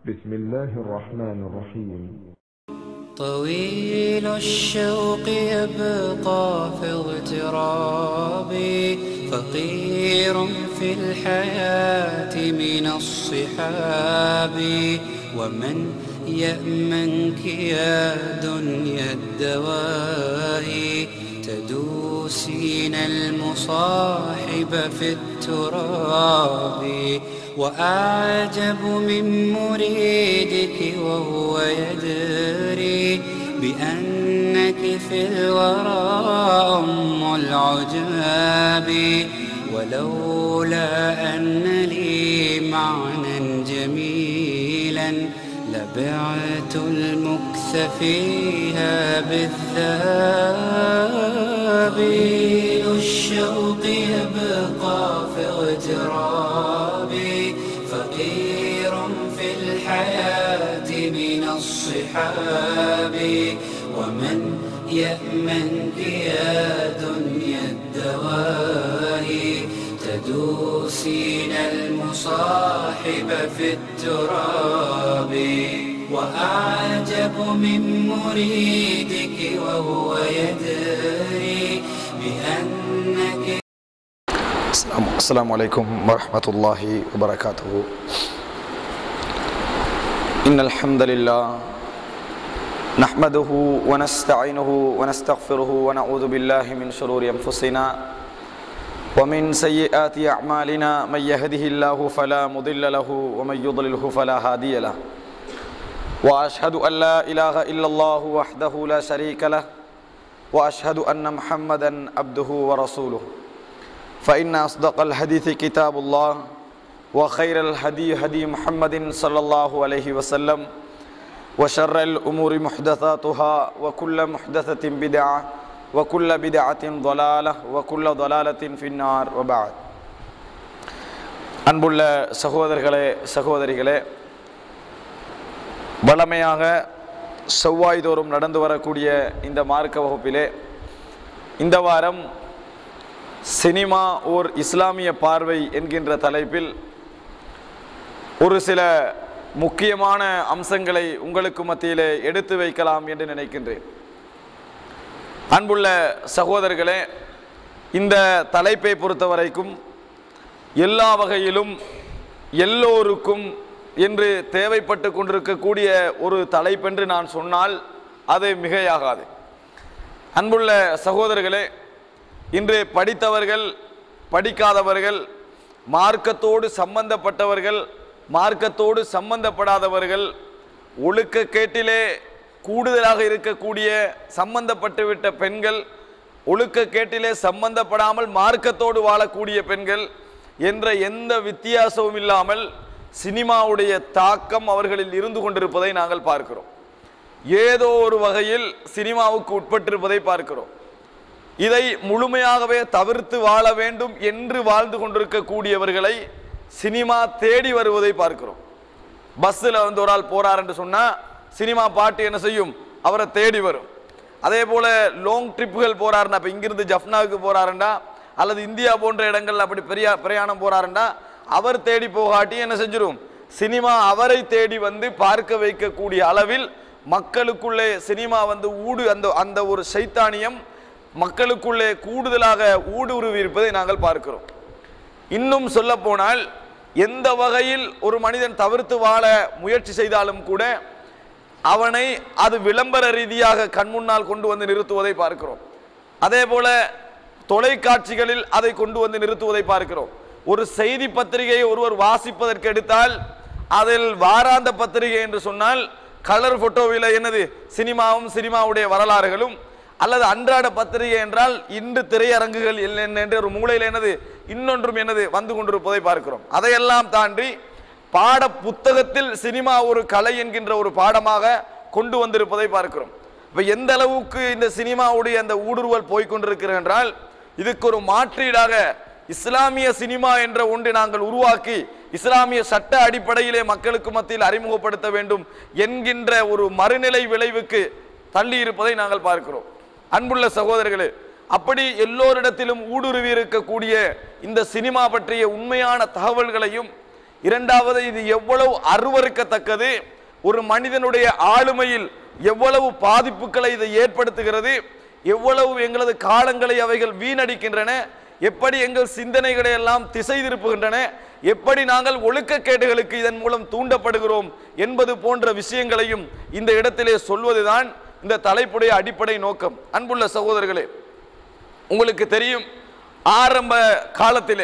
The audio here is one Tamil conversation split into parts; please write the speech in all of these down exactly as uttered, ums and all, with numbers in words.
بسم الله الرحمن الرحيم. طويل الشوق يبقى في اغترابي، فقير في الحياة من الصحاب، ومن يأمنك يا دنيا الدواهي، تدوسين المصاحب في التراب. وأعجب من مريدك وهو يدري بأنك في الورى أم العجاب، ولولا أن لي معنى جميلا لبعت المكث فيها بالذهب. الشوق يبقى في اغترابي، فقير في الحياة من الصحاب، ومن يأمنك يا دنيا الدواهي، تدوسين المصاحب في التراب. وأعجب من مريدك وهو يدري بأنك. السلام عليكم ورحمة الله وبركاته. إن الحمد لله نحمده ونستعينه ونستغفره ونعوذ بالله من شرور أنفسنا ومن سيئات أعمالنا، من يهده الله فلا مضل له ومن يضلله فلا هادي له، وأشهد أن لا إله إلا الله وحده لا شريك له، وأشهد أن محمدا عبده ورسوله. فإن أصدق الحديث كتاب الله، وخير الهدي هدي محمد صلى الله عليه وسلم، وشر الأمور محدثاتها، وكل محدثة بدعة، وكل بدعة ضلالة، وكل ضلالة في النار. وبعد. அன்புள்ள சகோதரர்களே சகோதரிகளே, வளமையாக செவ்வாய்தோறும் நடந்து வரக்கூடிய இந்த மார்க்க வகுப்பிலே இந்த வாரம் சினிமா ஓர் இஸ்லாமிய பார்வை என்கின்ற தலைப்பில் ஒரு சில முக்கியமான அம்சங்களை உங்களுக்கு மத்தியிலே எடுத்து வைக்கலாம் என்று நினைக்கின்றேன். அன்புள்ள சகோதரர்களே, இந்த தலைப்பை பொறுத்த வரைக்கும் எல்லா வகையிலும் எல்லோருக்கும் என்று தேவைப்பட்டு கொண்டிருக்கக்கூடிய ஒரு தலைப்பென்று நான் சொன்னால் அது மிகையாகாது. அன்புள்ள சகோதரர்களே, இன்று படித்தவர்கள், படிக்காதவர்கள், மார்க்கத்தோடு சம்பந்தப்பட்டவர்கள், மார்க்கத்தோடு சம்பந்தப்படாதவர்கள், ஒழுக்கக்கேட்டிலே கூடுதலாக இருக்கக்கூடிய சம்பந்தப்பட்டுவிட்ட பெண்கள், ஒழுக்கக்கேட்டிலே சம்பந்தப்படாமல் மார்க்கத்தோடு வாழக்கூடிய பெண்கள் என்ற எந்த வித்தியாசமும் இல்லாமல் சினிமாவுடைய தாக்கம் அவர்களில் இருந்து கொண்டிருப்பதை நாங்கள் பார்க்கிறோம். ஏதோ ஒரு வகையில் சினிமாவுக்கு உட்பட்டிருப்பதை பார்க்கிறோம். இதை முழுமையாகவே தவிர்த்து வாழ வேண்டும் என்று வாழ்ந்து கொண்டிருக்கக்கூடியவர்களை சினிமா தேடி வருவதை பார்க்கிறோம். பஸ்ஸில் வந்து ஒரு ஆள் போறார் என்று சொன்னால் சினிமா பாட்டு என்ன செய்யும், அவரை தேடி வரும். அதே போல லாங் ட்ரிப்புகள் போறாருன்னா, இப்போ இங்கிருந்து ஜஃப்னாவுக்கு போறாருண்டா அல்லது இந்தியா போன்ற இடங்கள் அப்படி பெரிய பிரயாணம் போறாருண்டா அவர் தேடி போகாட்டி என்ன செஞ்சிடும், சினிமா அவரை தேடி வந்து பார்க்க வைக்கக்கூடிய அளவில் மக்களுக்குள்ளே சினிமா வந்து ஊடு அந்த அந்த ஒரு சைத்தானியம் மக்களுக்குள்ளே கூடுதலாக ஊடுருவி இருப்பதை நாங்கள் பார்க்கிறோம். இன்னும் சொல்ல போனால் எந்த வகையில் ஒரு மனிதன் தவிர்த்து வாழ முயற்சி செய்தாலும் கூட அவனை அது விளம்பர ரீதியாக கண்முன்னால் கொண்டு வந்து நிறுத்துவதை பார்க்கிறோம். அதே போல தொலைக்காட்சிகளில் அதை கொண்டு வந்து நிறுத்துவதை பார்க்கிறோம். ஒரு செய்தி பத்திரிகையை ஒருவர் வாசிப்பதற்கு எடுத்தால் அதில் வாராந்த பத்திரிகை என்று சொன்னால் கலர் போட்டோவில் என்னது சினிமாவும் சினிமாவுடைய வரலாறுகளும், அல்லது அன்றாட பத்திரிகை என்றால் இன்று திரையரங்குகள் என்ன என்ற ஒரு மூலையில் என்னது இன்னொன்றும் என்னது வந்து கொண்டிருப்பதை பார்க்கிறோம். அதையெல்லாம் தாண்டி பாட புத்தகத்தில் சினிமா ஒரு கலை என்கின்ற ஒரு பாடமாக கொண்டு வந்திருப்பதை பார்க்கிறோம். இப்போ எந்த அளவுக்கு இந்த சினிமாவுடைய அந்த ஊடுருவல் போய்கொண்டிருக்கிறது என்றால், இதுக்கு ஒரு மாற்றீடாக இஸ்லாமிய சினிமா என்ற ஒன்றை நாங்கள் உருவாக்கி இஸ்லாமிய சட்ட அடிப்படையிலே மக்களுக்கு மத்தியில் அறிமுகப்படுத்த வேண்டும் என்கின்ற ஒரு மறுநிலை விளைவுக்கு தள்ளி இருப்பதை நாங்கள் பார்க்கிறோம். அன்புள்ள சகோதரர்களே, அப்படி எல்லோரிடத்திலும் ஊடுருவி இருக்கக்கூடிய இந்த சினிமா பற்றிய உண்மையான தகவல்களையும் இரண்டாவது இது எவ்வளவு அருவருக்கத்தக்கது, ஒரு மனிதனுடைய ஆளுமையில் எவ்வளவு பாதிப்புகளை இதை ஏற்படுத்துகிறது, எவ்வளவு எங்களது காலங்களை அவைகள் வீணடிக்கின்றன, எப்படி எங்கள் சிந்தனைகளை எல்லாம் திசை திருப்புகின்றன, எப்படி நாங்கள் ஒழுக்கக்கேடுகளுக்கு இதன் மூலம் தூண்டப்படுகிறோம் என்பது போன்ற விஷயங்களையும் இந்த இடத்திலே சொல்வதுதான் இந்த தலைப்புடைய அடிப்படை நோக்கம். அன்புள்ள சகோதரர்களே, உங்களுக்கு தெரியும், ஆரம்ப காலத்திலே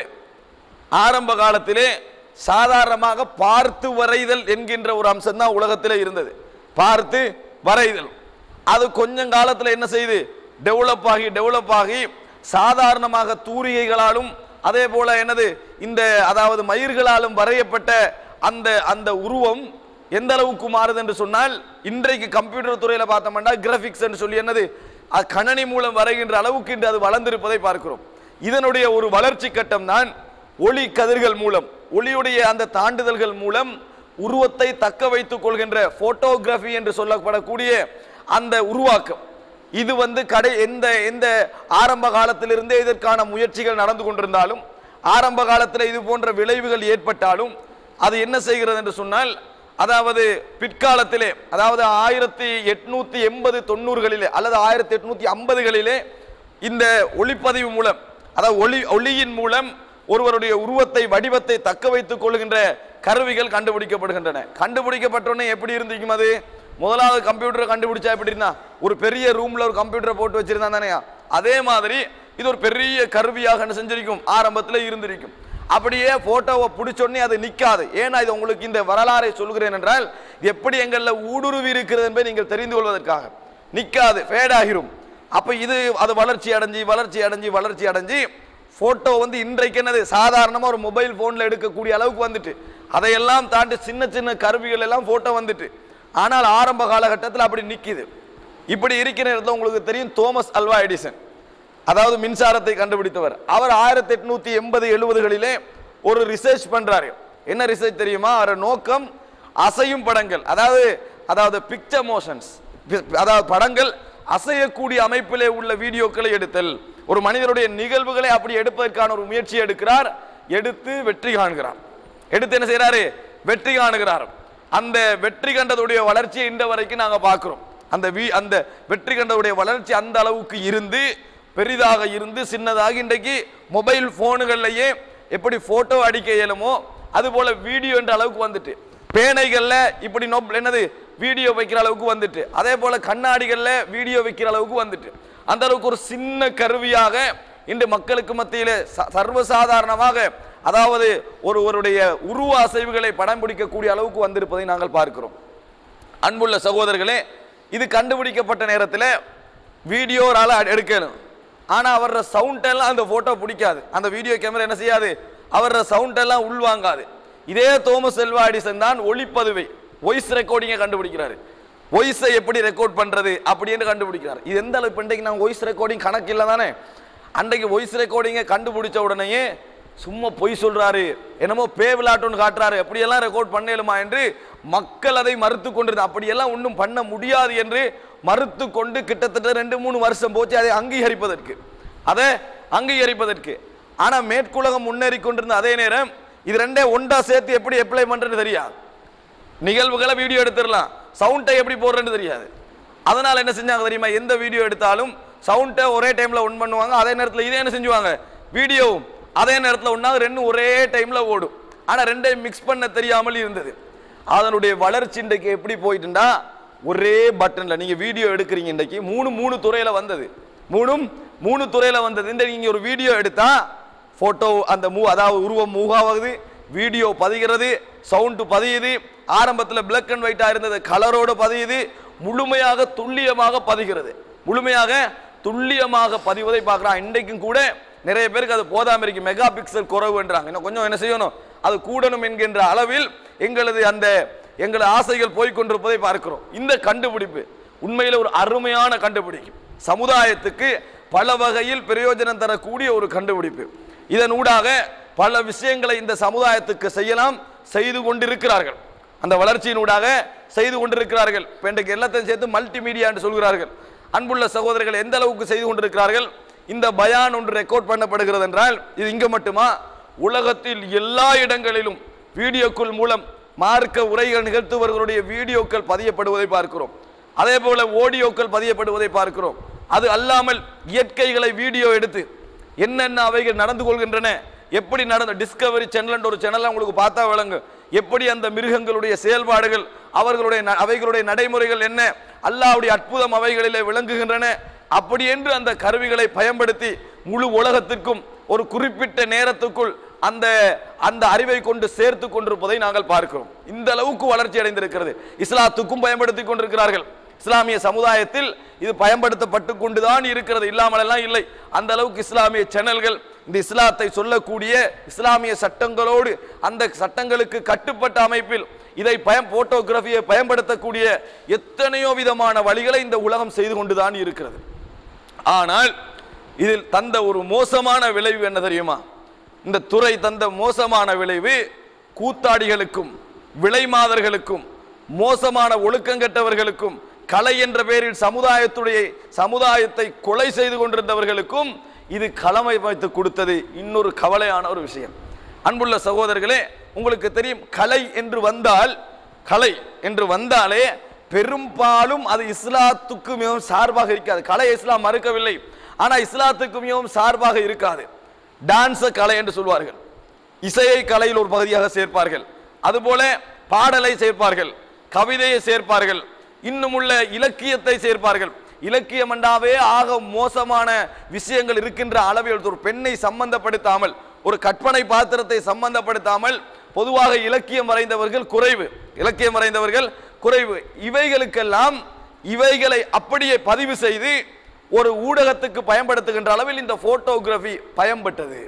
ஆரம்ப காலத்திலே சாதாரணமாக பார்த்து வரைதல் என்கின்ற ஒரு அம்சம் தான் உலகத்திலே இருந்தது. பார்த்து வரைதல் அது கொஞ்சம் காலத்தில் என்ன செய்து டெவலப் ஆகி டெவலப் ஆகி சாதாரணமாக தூரிகைகளாலும் அதே போல என்னது இந்த அதாவது மயிர்களாலும் வரையப்பட்ட அந்த அந்த உருவம் எந்த அளவுக்கு மாறுது என்று சொன்னால், இன்றைக்கு கம்ப்யூட்டர் துறையில் பார்த்தோம்னா கிராபிக்ஸ் என்று சொல்லி என்னது கணனி மூலம் வரைகின்ற அளவுக்கு இன்று அது வளர்ந்திருப்பதை பார்க்கிறோம். இதனுடைய ஒரு வளர்ச்சி கட்டம் தான் ஒளி கதிர்கள் மூலம், ஒளியுடைய அந்த தாண்டுதல்கள் மூலம் உருவத்தை தக்க வைத்துக் கொள்கின்ற போட்டோகிராஃபி என்று சொல்லப்படக்கூடிய அந்த உருவாக்கம். இது வந்து கடை எந்த எந்த ஆரம்ப காலத்திலிருந்தே இதற்கான முயற்சிகள் நடந்து கொண்டிருந்தாலும், ஆரம்ப காலத்தில் இது போன்ற விளைவுகள் ஏற்பட்டாலும் அது என்ன செய்கிறது என்று சொன்னால், அதாவது பிற்காலத்திலே அதாவது ஆயிரத்தி எட்நூத்தி எண்பது தொண்ணூறுகளிலே அல்லது ஆயிரத்தி எட்நூத்தி ஐம்பதுகளிலே இந்த ஒளிப்பதிவு மூலம், அதாவது ஒளி ஒளியின் மூலம் ஒருவருடைய உருவத்தை வடிவத்தை தக்க வைத்துக் கொள்கின்ற கருவிகள் கண்டுபிடிக்கப்படுகின்றன. கண்டுபிடிக்கப்பட்டோன்னே எப்படி இருந்துக்கும், அது முதலாவது கம்ப்யூட்டரை கண்டுபிடிச்சா எப்படி இருந்தா, ஒரு பெரிய ரூம்ல ஒரு கம்ப்யூட்டரை போட்டு வச்சிருந்தா தானே, அதே மாதிரி இது ஒரு பெரிய கருவியாக செஞ்சிருக்கும், ஆரம்பத்தில் இருந்திருக்கும். அப்படியே போட்டோவை பிடிச்சோடனே அது நிற்காது. ஏன்னா இது உங்களுக்கு இந்த வரலாறை சொல்கிறேன் என்றால் எப்படி எங்களில் ஊடுருவி இருக்கிறது என்பதை நீங்கள் தெரிந்து கொள்வதற்காக. நிற்காது, ஃபேட் ஆகிரும். அப்போ இது அது வளர்ச்சி அடைஞ்சி வளர்ச்சி அடைஞ்சி வளர்ச்சி அடைஞ்சி போட்டோ வந்து இன்றைக்கு என்னது சாதாரணமாக ஒரு மொபைல் ஃபோனில் எடுக்கக்கூடிய அளவுக்கு வந்துட்டு, அதையெல்லாம் தாண்டி சின்ன சின்ன கருவிகள் எல்லாம் போட்டோ வந்துட்டு. ஆனால் ஆரம்ப காலகட்டத்தில் அப்படி நிற்கிது. இப்படி இருக்கிற இடத்துல உங்களுக்கு தெரியும், தோமஸ் அல்வா எடிசன், அதாவது மின்சாரத்தை கண்டுபிடித்தவர். அவர் ஆயிரத்தி எட்நூத்தி எண்பது எழுபதுகளிலே ஒரு ரிசர்ச் பண்றாரு. என்ன ரிசர்ச் தெரியுமா? அவர் நோக்கம் அசையும் படங்கள், அதாவது அதாவது பிக்சர் மோஷன்ஸ், அதாவது படங்கள் அசையக்கூடிய அமைப்பிலே உள்ள வீடியோக்களை எடுத்தல். ஒரு மனிதனுடைய நிகழ்வுகளை அப்படி எடுப்பதற்கான ஒரு முயற்சியை எடுக்கிறார். எடுத்து வெற்றி காண்கிறார். எடுத்து என்ன செய்யறாரு? வெற்றி காணுகிறார். அந்த வெற்றி கண்டதுடைய வளர்ச்சியை இந்த வரைக்கும் நாங்கள் பார்க்கிறோம். அந்த அந்த வெற்றி கண்டதுடைய வளர்ச்சி அந்த அளவுக்கு இருந்து பெரிதாக இருந்து சின்னதாக இன்றைக்கு மொபைல் போனுகள்லயே எப்படி போட்டோ அடிக்க இயலுமோ அது போல வீடியோ என்ற அளவுக்கு வந்துட்டு, பேனைகள்ல இப்படி என்னது வீடியோ வைக்கிற அளவுக்கு வந்துட்டு, அதே போல கண்ணாடிகள்ல வீடியோ வைக்கிற அளவுக்கு வந்துட்டு, அந்த அளவுக்கு ஒரு சின்ன கருவியாக இன்று மக்களுக்கு மத்தியிலே சர்வசாதாரணமாக, அதாவது ஒருவருடைய உருவ அசைவுகளை படம் பிடிக்கக்கூடிய அளவுக்கு வந்திருப்பதை நாங்கள் பார்க்கிறோம். அன்புள்ள சகோதரர்களே, இது கண்டுபிடிக்கப்பட்ட நேரத்தில் வீடியோரால எடுக்கணும். ஆனா அவர சவுண்ட் எல்லாம் அந்த போட்டோ பிடிக்காது, அந்த வீடியோ கேமரா என்ன செய்யாது, அவர சவுண்ட் எல்லாம் உள்வாங்காது. இதே தோமஸ் அல்வா எடிசன் தான் ஒளிப்பதிவை, வாய்ஸ் ரெக்கார்டிங்கை கண்டுபிடிக்கிறாரு. வாய்ஸை எப்படி ரெக்கார்ட் பண்றது அப்படின்னு கண்டுபிடிக்கிறார். இது எந்த அளவுக்கு இன்றைக்கு நான் வாய்ஸ் ரெக்கார்டிங் கணக்கு இல்லை தானே. அன்றைக்கு வாய்ஸ் ரெக்கார்டிங்கை கண்டுபிடிச்ச உடனேயே சும்மா பொய் சொல்றாரு, என்னமோ பே விளையாட்டுன்னு காட்டுறாரு, அப்படியெல்லாம் ரெக்கார்ட் பண்ணலுமா என்று மக்கள் அதை மறுத்து கொண்டிருந்தார். அப்படியெல்லாம் ஒன்றும் பண்ண முடியாது என்று மறுத்து கொண்டு கிட்டத்தட்ட ரெண்டு மூணு வருஷம் போச்சு அதை அங்கீகரிப்பதற்கு, அதை அங்கீகரிப்பதற்கு. ஆனா மேற்குலகம் முன்னேறி கொண்டிருந்த அதே நேரம் இது ரெண்டே ஒன்றா சேர்த்து எப்படி அப்ளை பண்றது தெரியாது. நிகழ்வுகளை வீடியோ எடுத்துடலாம், சவுண்டை எப்படி போடுறேன்னு தெரியாது. அதனால என்ன செஞ்சாங்க தெரியுமா, எந்த வீடியோ எடுத்தாலும் சவுண்டை ஒரே டைம்ல ஒன் பண்ணுவாங்க, அதே நேரத்தில் இதே என்ன செஞ்சுவாங்க, வீடியோவும் அதே நேரத்தில் ஒன்றாக ரெண்டும் ஒரே டைம்ல ஓடும். ஆனா ரெண்டையும் மிக்ஸ் பண்ண தெரியாமல் இருந்தது. அதனுடைய வளர்ச்சி இன்றைக்கு எப்படி போயிட்டுண்டா, ஒரே பட்டன்ல நீங்க வீடியோ எடுக்கிறீங்க. இன்றைக்கு மூணு மூணு துறையில வந்தது, மூணும் மூணு துறையில வந்தது. இந்த நீங்க ஒரு வீடியோ எடுத்தா போட்டோ அந்த மூ அதாவது உருவம் மூவாகுது, வீடியோ பதிகிறது, சவுண்டு பதியுது. ஆரம்பத்தில் பிளாக் அண்ட் ஒயிட்டா இருந்தது கலரோடு பதியுது, முழுமையாக துல்லியமாக பதிகிறது. முழுமையாக துல்லியமாக பதிவதை பார்க்கலாம். இன்றைக்கும் கூட நிறைய பேருக்கு அது போதாம இருக்கு, மெகா பிக்சல் குறைவுன்றாங்க. இன்னும் கொஞ்சம் என்ன செய்யணும், அது கூடணும் என்கின்ற அளவில் எங்களது அந்த எங்களது ஆசைகள் போய்கொண்டிருப்பதை பார்க்கிறோம். இந்த கண்டுபிடிப்பு உண்மையில் ஒரு அருமையான கண்டுபிடிப்பு, சமுதாயத்துக்கு பல வகையில் பிரயோஜனம் தரக்கூடிய ஒரு கண்டுபிடிப்பு. இதன் ஊடாக பல விஷயங்களை இந்த சமுதாயத்துக்கு செய்யலாம், செய்து கொண்டிருக்கிறார்கள். அந்த வளர்ச்சியினூடாக செய்து கொண்டிருக்கிறார்கள். இன்றைக்கு எல்லாத்தையும் சேர்த்து மல்டி மீடியா என்று சொல்கிறார்கள். அன்புள்ள சகோதரர்கள், எந்த அளவுக்கு செய்து கொண்டிருக்கிறார்கள். இந்த பயான் ஒன்று ரெக்கார்ட் பண்ணப்படுகிறது என்றால் இது இங்க மட்டுமா, உலகத்தில் எல்லா இடங்களிலும் வீடியோக்கள் மூலம் மார்க்க உரைகள் நிகழ்த்துவர்களுடைய வீடியோக்கள் பதியப்படுவதை பார்க்கிறோம். அதே போல ஆடியோக்கள் பதியப்படுவதை பார்க்கிறோம். அது அல்லாமல் இயற்கைகளை வீடியோ எடுத்து என்னென்ன அவைகள் நடந்து கொள்கின்றன, எப்படி நடந்த டிஸ்கவரி சேனல் ஒரு சேனல் உங்களுக்கு பார்த்தா விளங்கு, எப்படி அந்த மிருகங்களுடைய செயல்பாடுகள், அவர்களுடைய அவைகளுடைய நடைமுறைகள் என்ன, அல்லாஹ்வுடைய அற்புதம் அவைகளிலே விளங்குகின்றன. அப்படி என்று அந்த கருவிகளை பயன்படுத்தி முழு உலகத்திற்கும் ஒரு குறிப்பிட்ட நேரத்துக்குள் அந்த அந்த அறிவை கொண்டு சேர்த்து கொண்டிருப்பதை நாங்கள் பார்க்கிறோம். இந்த அளவுக்கு வளர்ச்சி அடைந்திருக்கிறது. இஸ்லாத்துக்கும் பயன்படுத்தி கொண்டிருக்கிறார்கள். இஸ்லாமிய சமுதாயத்தில் இது பயன்படுத்தப்பட்டு கொண்டுதான் இருக்கிறது, இல்லாமல் எல்லாம் இல்லை. அந்த அளவுக்கு இஸ்லாமிய சேனல்கள் இந்த இஸ்லாத்தை சொல்லக்கூடிய இஸ்லாமிய சட்டங்களோடு அந்த சட்டங்களுக்கு கட்டுப்பட்ட அமைப்பில் இதை பயம் போட்டோகிராஃபியை பயன்படுத்தக்கூடிய எத்தனையோ விதமான வழிகளை இந்த உலகம் செய்து கொண்டுதான் இருக்கிறது. ஆனால் இதில் தந்த ஒரு மோசமான விளைவு என்ன தெரியுமா? இந்த துறை தந்த மோசமான விளைவு கூத்தாடிகளுக்கும் விலைமாதர்களுக்கும் மோசமான ஒழுக்கங்கெட்டவர்களுக்கும் கலை என்ற பெயரில் சமுதாயத்துடைய சமுதாயத்தை கொலை செய்து கொண்டிருந்தவர்களுக்கும் இது களமை வைத்து கொடுத்தது இன்னொரு கவலையான ஒரு விஷயம். அன்புள்ள சகோதரர்களே, உங்களுக்கு தெரியும், கலை என்று வந்தால் கலை என்று வந்தாலே பெரும்பாலும் அது இஸ்லாத்துக்கு மிகவும் சார்பாக இருக்காது. கலை இஸ்லாம் மறுக்கவில்லை, ஆனால் இஸ்லாத்துக்கு மிகவும் சார்பாக இருக்காது. டான்ஸ கலை என்று சொல்வார்கள், இசையை கலையில் ஒரு பகுதியாக சேர்ப்பார்கள், அதுபோல பாடலை சேர்ப்பார்கள், கவிதையை சேர்ப்பார்கள், இன்னும் உள்ள இலக்கியத்தை சேர்ப்பார்கள். இலக்கியம் என்றாவே ஆக மோசமான விஷயங்கள் இருக்கின்ற அளவில் ஒரு பெண்ணை சம்பந்தப்படுத்தாமல், ஒரு கற்பனை பாத்திரத்தை சம்பந்தப்படுத்தாமல் பொதுவாக இலக்கியம் வரைந்தவர்கள் குறைவு, இலக்கியம் வரைந்தவர்கள் குறைவு. இவைகளுக்கெல்லாம் இவைகளை அப்படியே பதிவு செய்து ஒரு ஊடகத்துக்கு பயன்படுத்துகின்ற அளவில் இந்த போட்டோகிராஃபி பயன்பட்டது.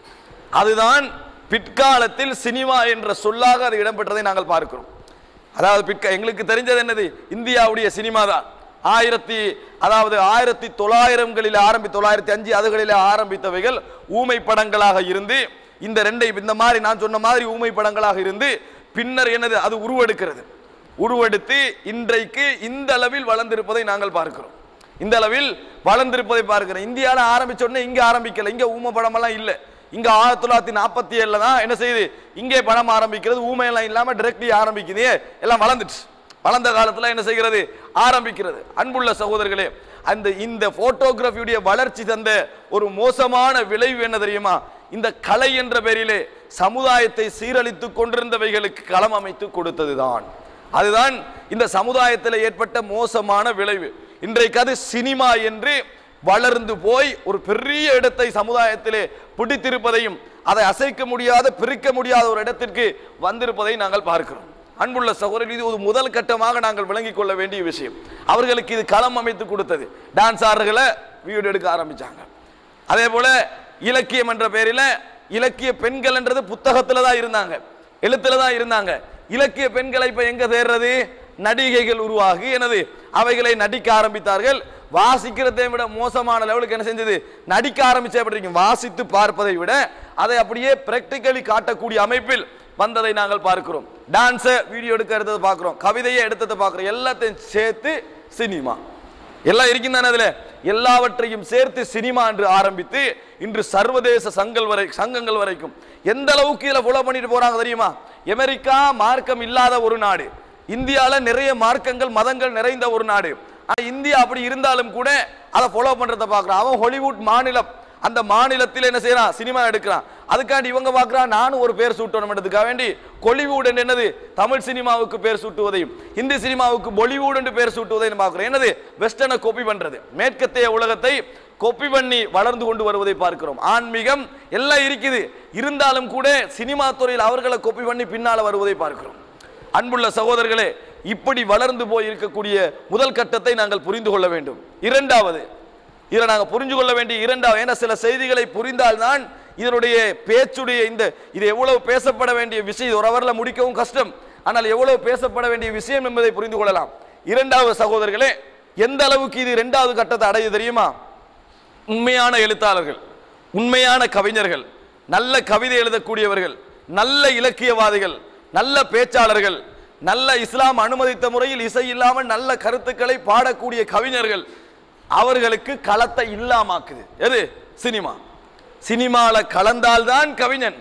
அதுதான் பிற்காலத்தில் சினிமா என்ற சொல்லாக அது இடம்பெற்றதை நாங்கள் பார்க்கிறோம். அதாவது பிற்க எங்களுக்கு தெரிஞ்சது என்னது, இந்தியாவுடைய சினிமா தான். ஆயிரத்தி அதாவது ஆயிரத்தி தொள்ளாயிரங்களில் ஆரம்பி தொள்ளாயிரத்தி அஞ்சு அதுகளில் ஆரம்பித்தவைகள் ஊமை படங்களாக இருந்து இந்த ரெண்டை இந்த மாதிரி நான் சொன்ன மாதிரி ஊமை படங்களாக இருந்து பின்னர் என்னது அது உருவெடுக்கிறது. உருவெடுத்து இன்றைக்கு இந்த அளவில் வளர்ந்திருப்பதை நாங்கள் பார்க்கிறோம். இந்த அளவில் வளர்ந்திருப்பதை பார்க்கிறோம். இந்தியாவில் ஆரம்பிச்ச உடனே இங்க ஆரம்பிக்கல, இங்க ஊமை படமெல்லாம் இல்லை. இங்க ஆயிரத்தி தொள்ளாயிரத்தி நாற்பத்தி ஏழுல தான் என்ன செய்யுது, இங்கே படம் ஆரம்பிக்கிறது. ஊமையெல்லாம் இல்லாம டிரெக்ட்லி ஆரம்பிக்குது, எல்லாம் வளர்ந்துட்டு வளர்ந்த காலத்துல என்ன செய்கிறது, ஆரம்பிக்கிறது. அன்புள்ள சகோதரர்களே, அந்த இந்த போட்டோகிராஃபியுடைய வளர்ச்சி தந்த ஒரு மோசமான விளைவு என்ன தெரியுமா? இந்த கலை என்ற பெயரிலே சமுதாயத்தை சீரழித்துக் கொண்டிருந்தவைகளுக்கு களம் அமைத்து கொடுத்ததுதான். அதுதான் இந்த சமுதாயத்தில் ஏற்பட்ட மோசமான விளைவு. இன்றைக்கு அது சினிமா என்று வளர்ந்து போய் ஒரு பெரிய இடத்தை சமுதாயத்திலே பிடித்திருப்பதையும் அதை அசைக்க முடியாத பிரிக்க முடியாத ஒரு இடத்திற்கு வந்திருப்பதை நாங்கள் பார்க்கிறோம். அன்புள்ள சகோதரர்கள், இது ஒரு முதல் கட்டமாக நாங்கள் விளங்கிக் கொள்ள வேண்டிய விஷயம். அவர்களுக்கு இது களம் அமைத்து கொடுத்தது. டான்ஸ் ஆடுகளை வீடியோ எடுக்க ஆரம்பிச்சாங்க. அதே போல இலக்கியம் என்ற பெயரில் இலக்கிய பெண்கள் என்றது புத்தகத்துல தான் இருந்தாங்க, எழுத்துல தான் இருந்தாங்க. இலக்கிய பெண்களை இப்ப எங்க தேர்றது? நடிகைகள் உருவாகி எனது அவைகளை நடிக்க ஆரம்பித்தார்கள். வாசிக்கிறதை விட மோசமான லெவலுக்கு என்ன செஞ்சது, நடிக்க ஆரம்பிச்ச. வாசித்து பார்ப்பதை விட அதை அப்படியே பிராக்டிகலி காட்டக்கூடிய அமைப்பில் வந்ததை நாங்கள் பார்க்கிறோம். டான்ஸை வீடியோ எடுக்க எடுத்ததை பார்க்கிறோம், கவிதையை எடுத்ததை பார்க்கிறோம். எல்லாத்தையும் சேர்த்து சினிமா எல்லாம் இருக்கின்றன. அதுல எல்லாவற்றையும் சேர்த்து சினிமா என்று ஆரம்பித்து இன்று சர்வதேச சங்கங்கள் வரை சங்கங்கள் வரைக்கும் எந்த அளவுக்கு இதில் ஃபாலோ பண்ணிட்டு போறாங்க தெரியுமா? அமெரிக்கா மார்க்கம் இல்லாத ஒரு நாடு, இந்தியாவில் நிறைய மார்க்கங்கள் மதங்கள் நிறைந்த ஒரு நாடு. இந்தியா அப்படி இருந்தாலும் கூட அதை ஃபாலோ பண்றதை பார்க்கிறான். அவன் ஹாலிவுட் மாநிலம், அந்த மாநிலத்தில் என்ன செய்யறான், சினிமா எடுக்கிறான். அதுக்காண்டி இவங்க பார்க்கிறான், நானும் ஒரு பேர் சூட்டணும்ன்றதுக்காக வேண்டி கொலிவுட் என்னது தமிழ் சினிமாவுக்கு பேர் சூட்டுவதையும் இந்தி சினிமாவுக்கு பாலிவுட் என்று பேர் சூட்டுவதையும் பார்க்கிறோம். என்னது வெஸ்டர்னை காப்பி பண்றது, மேற்கத்தைய உலகத்தை காப்பி பண்ணி வளர்ந்து கொண்டு வருவதை பார்க்கிறோம். ஆன்மீகம் எல்லாம் இருக்குது, இருந்தாலும் கூட சினிமா துறையில் அவர்களை காப்பி பண்ணி பின்னால வருவதை பார்க்கிறோம். அன்புள்ள சகோதரர்களே, இப்படி வளர்ந்து போய் இருக்கக்கூடிய முதல் கட்டத்தை நாங்கள் புரிந்து கொள்ள வேண்டும். இரண்டாவது, இதை நாங்கள் புரிஞ்சு கொள்ள வேண்டிய இரண்டாவது, ஏன்னா சில செய்திகளை புரிந்தால்தான் இதனுடைய பேச்சுடைய இந்த இது எவ்வளவு பேசப்பட வேண்டிய விஷயம் ஒரு அவரில் முடிக்கவும் கஷ்டம், ஆனால் எவ்வளவு பேசப்பட வேண்டிய விஷயம் என்பதை புரிந்து கொள்ளலாம். இரண்டாவது சகோதரர்களே, எந்த அளவுக்கு இது இரண்டாவது கட்டத்தை அடைய தெரியுமா? உண்மையான எழுத்தாளர்கள், உண்மையான கவிஞர்கள், நல்ல கவிதை எழுதக்கூடியவர்கள், நல்ல இலக்கியவாதிகள், நல்ல பேச்சாளர்கள், நல்ல இஸ்லாம் அனுமதித்த முறையில் இசை இல்லாமல் நல்ல கருத்துக்களை பாடக்கூடிய கவிஞர்கள், அவர்களுக்கு களத்தை இல்லாமாக்குது எது? சினிமா. சினிமால கலந்தால்தான் கவிஞன்,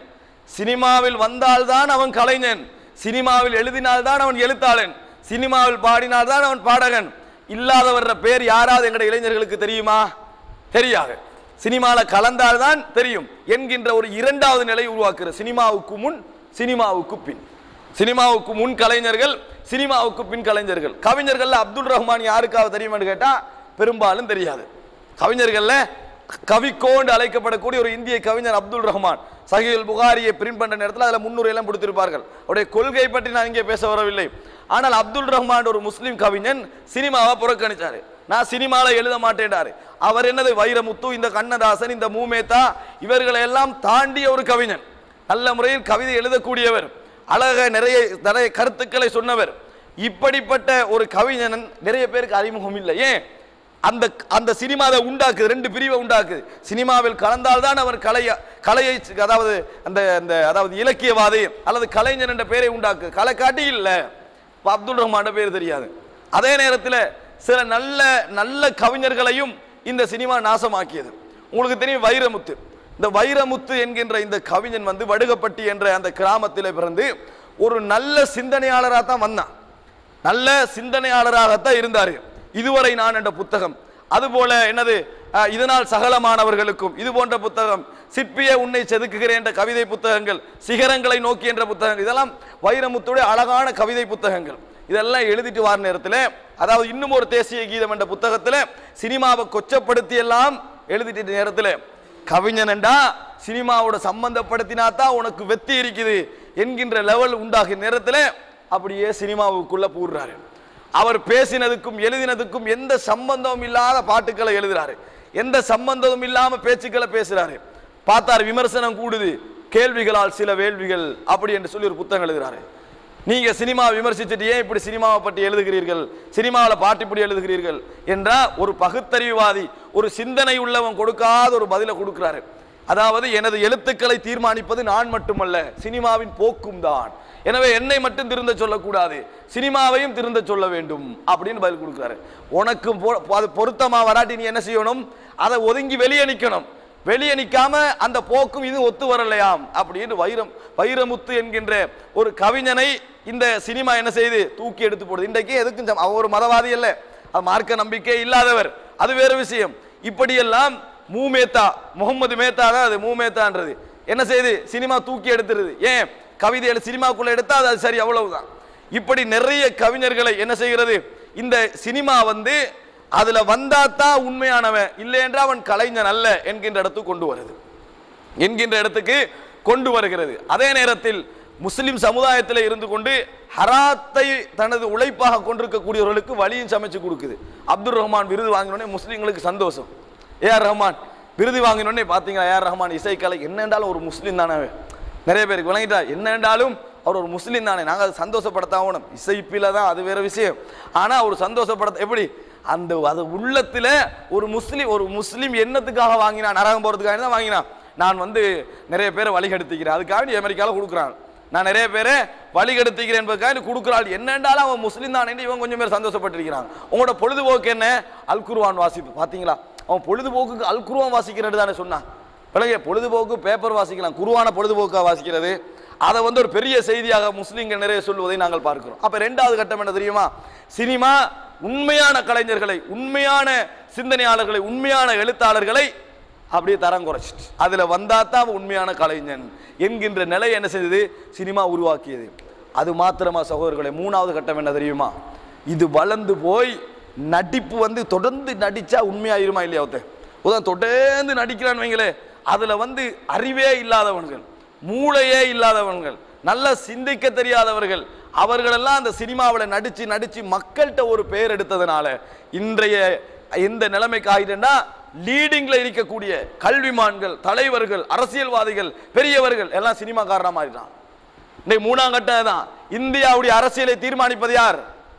சினிமாவில் வந்தால்தான் அவன் கலைஞன், சினிமாவில் எழுதினால்தான் அவன் எழுத்தாளன், சினிமாவில் பாடினால்தான் அவன் பாடகன். இல்லாதவர பேர் யாராவது எங்களுடைய இளைஞர்களுக்கு தெரியுமா? தெரியாது. சினிமாவில் கலந்தால்தான் தெரியும் என்கின்ற ஒரு இரண்டாவது நிலை உருவாக்குற. சினிமாவுக்கு முன் சினிமாவுக்கு பின், சினிமாவுக்கு முன் கலைஞர்கள், சினிமாவுக்கு பின் கலைஞர்கள். கவிஞர்கள் அப்துல் ரஹ்மான் யாருக்காவது தெரியுமான்னு கேட்டா பெரும்பாலும் தெரியாது. கவிஞர்கள்ல கவிக்கோண்டு அழைக்கப்படக்கூடிய ஒரு இந்திய கவிஞர் அப்துல் ரஹ்மான். சஹீஹுல் புகாரியை பிரிண்ட் பண்ற நேரத்தில் அதில் முன்னூறு எல்லாம் கொடுத்திருப்பார்கள். அவருடைய கொள்கை பற்றி நான் இங்கே பேச வரவில்லை. ஆனால் அப்துல் ரஹ்மான் ஒரு முஸ்லீம் கவிஞன் சினிமாவை புறக்கணிச்சாரு. நான் சினிமாவில் எழுத மாட்டேன்டாரு. அவர் என்னது வைரமுத்து, இந்த கண்ணதாசன், இந்த மூமேத்தா இவர்களை எல்லாம் தாண்டிய ஒரு கவிஞன், நல்ல முறையில் கவிதை எழுதக்கூடியவர், அழக நிறைய நிறைய கருத்துக்களை சொன்னவர். இப்படிப்பட்ட ஒரு கவிஞன் நிறைய பேருக்கு அறிமுகம் இல்லை. ஏன்? அந்த அந்த சினிமாவை உண்டாக்குது, ரெண்டு பிரிவை உண்டாக்குது. சினிமாவில் கலந்தால்தான் அவர் கலைய கலையை அதாவது அந்த அந்த அதாவது இலக்கியவாதி அல்லது கலைஞர் என்ற பெயரை உண்டாக்கு. கலை காட்டி இல்லை, அப்துல் ரஹ்மான் பேர் தெரியாது. அதே நேரத்தில் சில நல்ல நல்ல கவிஞர்களையும் இந்த சினிமா நாசமாக்கியது. உங்களுக்கு தெரியும் வைரமுத்து. இந்த வைரமுத்து என்கின்ற இந்த கவிஞன் வந்து வடுகப்பட்டி என்ற அந்த கிராமத்தில் பிறந்து ஒரு நல்ல சிந்தனையாளராக தான் வந்தான், நல்ல சிந்தனையாளராகத்தான் இருந்தார். இதுவரை நான் என்ற புத்தகம், அதுபோல என்னது இதனால் சகலமானவர்களுக்கும் இது போன்ற புத்தகம், சிற்பிய உன்னை செதுக்குகிறேன் என்ற கவிதை புத்தகங்கள், சிகரங்களை நோக்கி என்ற புத்தகங்கள், இதெல்லாம் வைரமுத்துடைய அழகான கவிதை புத்தகங்கள். இதெல்லாம் எழுதிட்டு வர நேரத்தில், அதாவது இன்னும் ஒரு தேசிய கீதம் என்ற புத்தகத்தில் சினிமாவை கொச்சப்படுத்தி எல்லாம் எழுதிட்டு நேரத்தில் கவிஞனண்டா சினிமாவோட சம்பந்தப்படுத்தினாதான் உனக்கு வெத்தி இருக்குது என்கின்ற லெவல் உண்டாகிற நேரத்தில் அப்படியே சினிமாவுக்குள்ள பூர்றாரு. அவர் பேசினதுக்கும் எழுதினதுக்கும் எந்த சம்பந்தமும் இல்லாத பாட்டுக்களை எழுதுறாரு, எந்த சம்பந்தமும் இல்லாம பேச்சுக்களை பேசுறாரு. பார்த்தார் விமர்சனம் கூடுது, கேள்விகளால் சில வேள்விகள் அப்படி என்று சொல்லி ஒரு புத்தகம் எழுதுறாரு. நீங்க சினிமா விமர்சிச்சுட்டு ஏன் இப்படி சினிமாவை பற்றி எழுதுகிறீர்கள், சினிமாவில் பாட்டு இப்படி எழுதுகிறீர்கள் என்ற ஒரு பகுத்தறிவுவாதி, ஒரு சிந்தனை உள்ளவன் கொடுக்காத ஒரு பதிலை கொடுக்கிறாரு. அதாவது எனது எழுத்துக்களை தீர்மானிப்பது நான் மட்டுமல்ல, சினிமாவின் போக்கும் தான். எனவே என்னை மட்டும் திருந்த சொல்லக்கூடாது, சினிமாவையும் திருந்த சொல்ல வேண்டும் அப்படின்னு பதில் கொடுக்கிறாரு. உனக்கு பொருத்தமா வராட்டி நீ என்ன செய்யணும், அதை ஒதுங்கி வெளியே நிற்கணும். வெளியே நிற்காம அந்த போக்கும் இது ஒத்து வரலையாம் அப்படின்னு வைரம் வைரமுத்து என்கின்ற ஒரு கவிஞனை இந்த சினிமா என்ன செய்து தூக்கி எடுத்து போடுது. இன்றைக்கு எதுக்கும் அவர் மதவாதி அல்ல, மார்க்க நம்பிக்கை இல்லாதவர், அது வேறு விஷயம். இப்படியெல்லாம் மூமேத்தா, முகமது மேத்தா தான் அது மூமேத்தான்றது என்ன செய்து சினிமா தூக்கி எடுத்துருது. ஏன்? கவிதைகளை சினிமாக்குள்ள எடுத்தா அது சரி, அவ்வளவுதான். இப்படி நிறைய கவிஞர்களை என்ன செய்கிறது இந்த சினிமா வந்து அதுல வந்தாத்தான் உண்மையானவன், இல்லை என்றால் அவன் கலைஞன் அல்ல என்கின்ற இடத்துக்கு கொண்டு வருது என்கின்ற இடத்துக்கு கொண்டு வருகிறது. அதே நேரத்தில் முஸ்லிம் சமுதாயத்தில் இருந்து கொண்டு ஹராத்தை தனது உழைப்பாக கொண்டிருக்கக்கூடியவர்களுக்கு வழியும் சமைச்சு கொடுக்குது. அப்துல் ரஹ்மான் விருது வாங்கினோடனே முஸ்லிம்களுக்கு சந்தோஷம். ஏ ஆர் ரஹ்மான் விருது வாங்கினோடனே பார்த்தீங்களா, ஏ ஆர் ரஹ்மான் இசைக்கலை என்னென்றாலும் ஒரு முஸ்லீம் தானே, நிறைய பேருக்கு விளங்கிட்டா என்னென்றாலும் அவர் ஒரு முஸ்லீம் தானே, நாங்கள் அதை சந்தோஷப்படுத்தாகணும். இசைப்பில தான் அது வேற விஷயம், ஆனால் அவர் சந்தோஷப்படுத்த எப்படி அந்த அது உள்ளத்தில் ஒரு முஸ்லீம் ஒரு முஸ்லீம் என்னத்துக்காக வாங்கினான், நரகம் போகிறதுக்காக தான் வாங்கினான். நான் வந்து நிறைய பேரை வழிகெடுத்திக்கிறேன், அதுக்காக அமெரிக்காவில் கொடுக்குறான், நான் நிறைய பேரை வழிகெடுத்திக்கிறேன் என்பதுக்காக கொடுக்குறாள். என்னென்றாலும் அவன் முஸ்லீம் தான் என்று இவன் கொஞ்சம் பேர் சந்தோஷப்பட்டிருக்கிறான். உங்களோட பொழுதுபோக்கு என்ன? அல் குர்ஆன் வாசிப்பு. பார்த்தீங்களா, அவன் பொழுதுபோக்குக்கு அல் குர்ஆன் வாசிக்கிறது தானே சொன்னான். பிறகு பொழுதுபோக்கு பேப்பர் வாசிக்கலாம், குர்ஆனை பொழுதுபோக்காக வாசிக்கிறது, அதை வந்து ஒரு பெரிய செய்தியாக முஸ்லீம்கள் நிறைய சொல்வதை நாங்கள் பார்க்கிறோம். அப்போ ரெண்டாவது கட்டம் என்ன தெரியுமா, சினிமா உண்மையான கலைஞர்களை, உண்மையான சிந்தனையாளர்களை, உண்மையான எழுத்தாளர்களை அப்படியே தரம் குறைச்சிட்டு அதுல வந்தாதான் உண்மையான கலைஞன் என்கின்ற நிலை என்ன செய்தது சினிமா உருவாக்கியது. அது மாத்திரமா சகோதரர்களே, மூணாவது கட்டம் என்ன தெரியுமா, இது வளர்ந்து போய் நடிப்பு வந்து தொடர்ந்து நடிச்சா உண்மையாயிருமா இல்லையா? ஒருத்தன் தொடர்ந்து நடிக்கிறான்னு வைங்களே, அதுல வந்து அறிவே இல்லாதவர்கள், மூளையே இல்லாதவர்கள், நல்ல சிந்திக்க தெரியாதவர்கள், அவர்களெல்லாம் அந்த சினிமாவில் நடிச்சு நடிச்சு மக்கள்கிட்ட ஒரு பெயர் எடுத்ததுனால இன்றைய எந்த நிலைமைக்கு ஆகிட்டா லீடிங்ல இருக்கக்கூடிய கல்விமான்கள், தலைவர்கள், அரசியல்வாதிகள், பெரியவர்கள் எல்லாம் சினிமா காரணமா இருக்கான். இன்னைக்கு மூணாம் கட்டம் தான். இந்தியாவுடைய அரசியலை தீர்மானிப்பது யார்?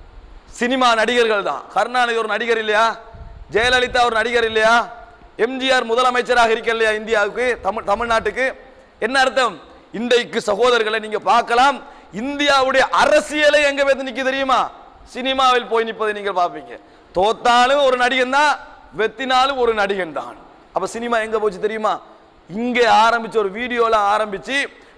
சினிமா நடிகர்கள் தான். கருணாநிதி ஒரு நடிகர் இல்லையா? ஜெயலலிதா ஒரு நடிகர் இல்லையா? எம்ஜிஆர் முதலமைச்சராக இருக்க இல்லையா இந்தியாவுக்கு, தமிழ் தமிழ்நாட்டுக்கு? என்ன அர்த்தம்? இன்றைக்கு சகோதரர்களை நீங்க பார்க்கலாம், இந்தியாவுடைய அரசியலை எங்க வந்து நிக்க தெரியுமா? சினிமாவில் போய் நிற்பதை நீங்கள் பார்ப்பீங்க. தோத்தாலும் ஒரு நடிகன் தான், வெத்தினாலும் ஒரு நடிகன் தான். அப்ப சினிமா எங்க போச்சு தெரியுமா? இங்கே ஆரம்பிச்சு ஒரு வீடியோல ஆரம்பிச்சு இப்ப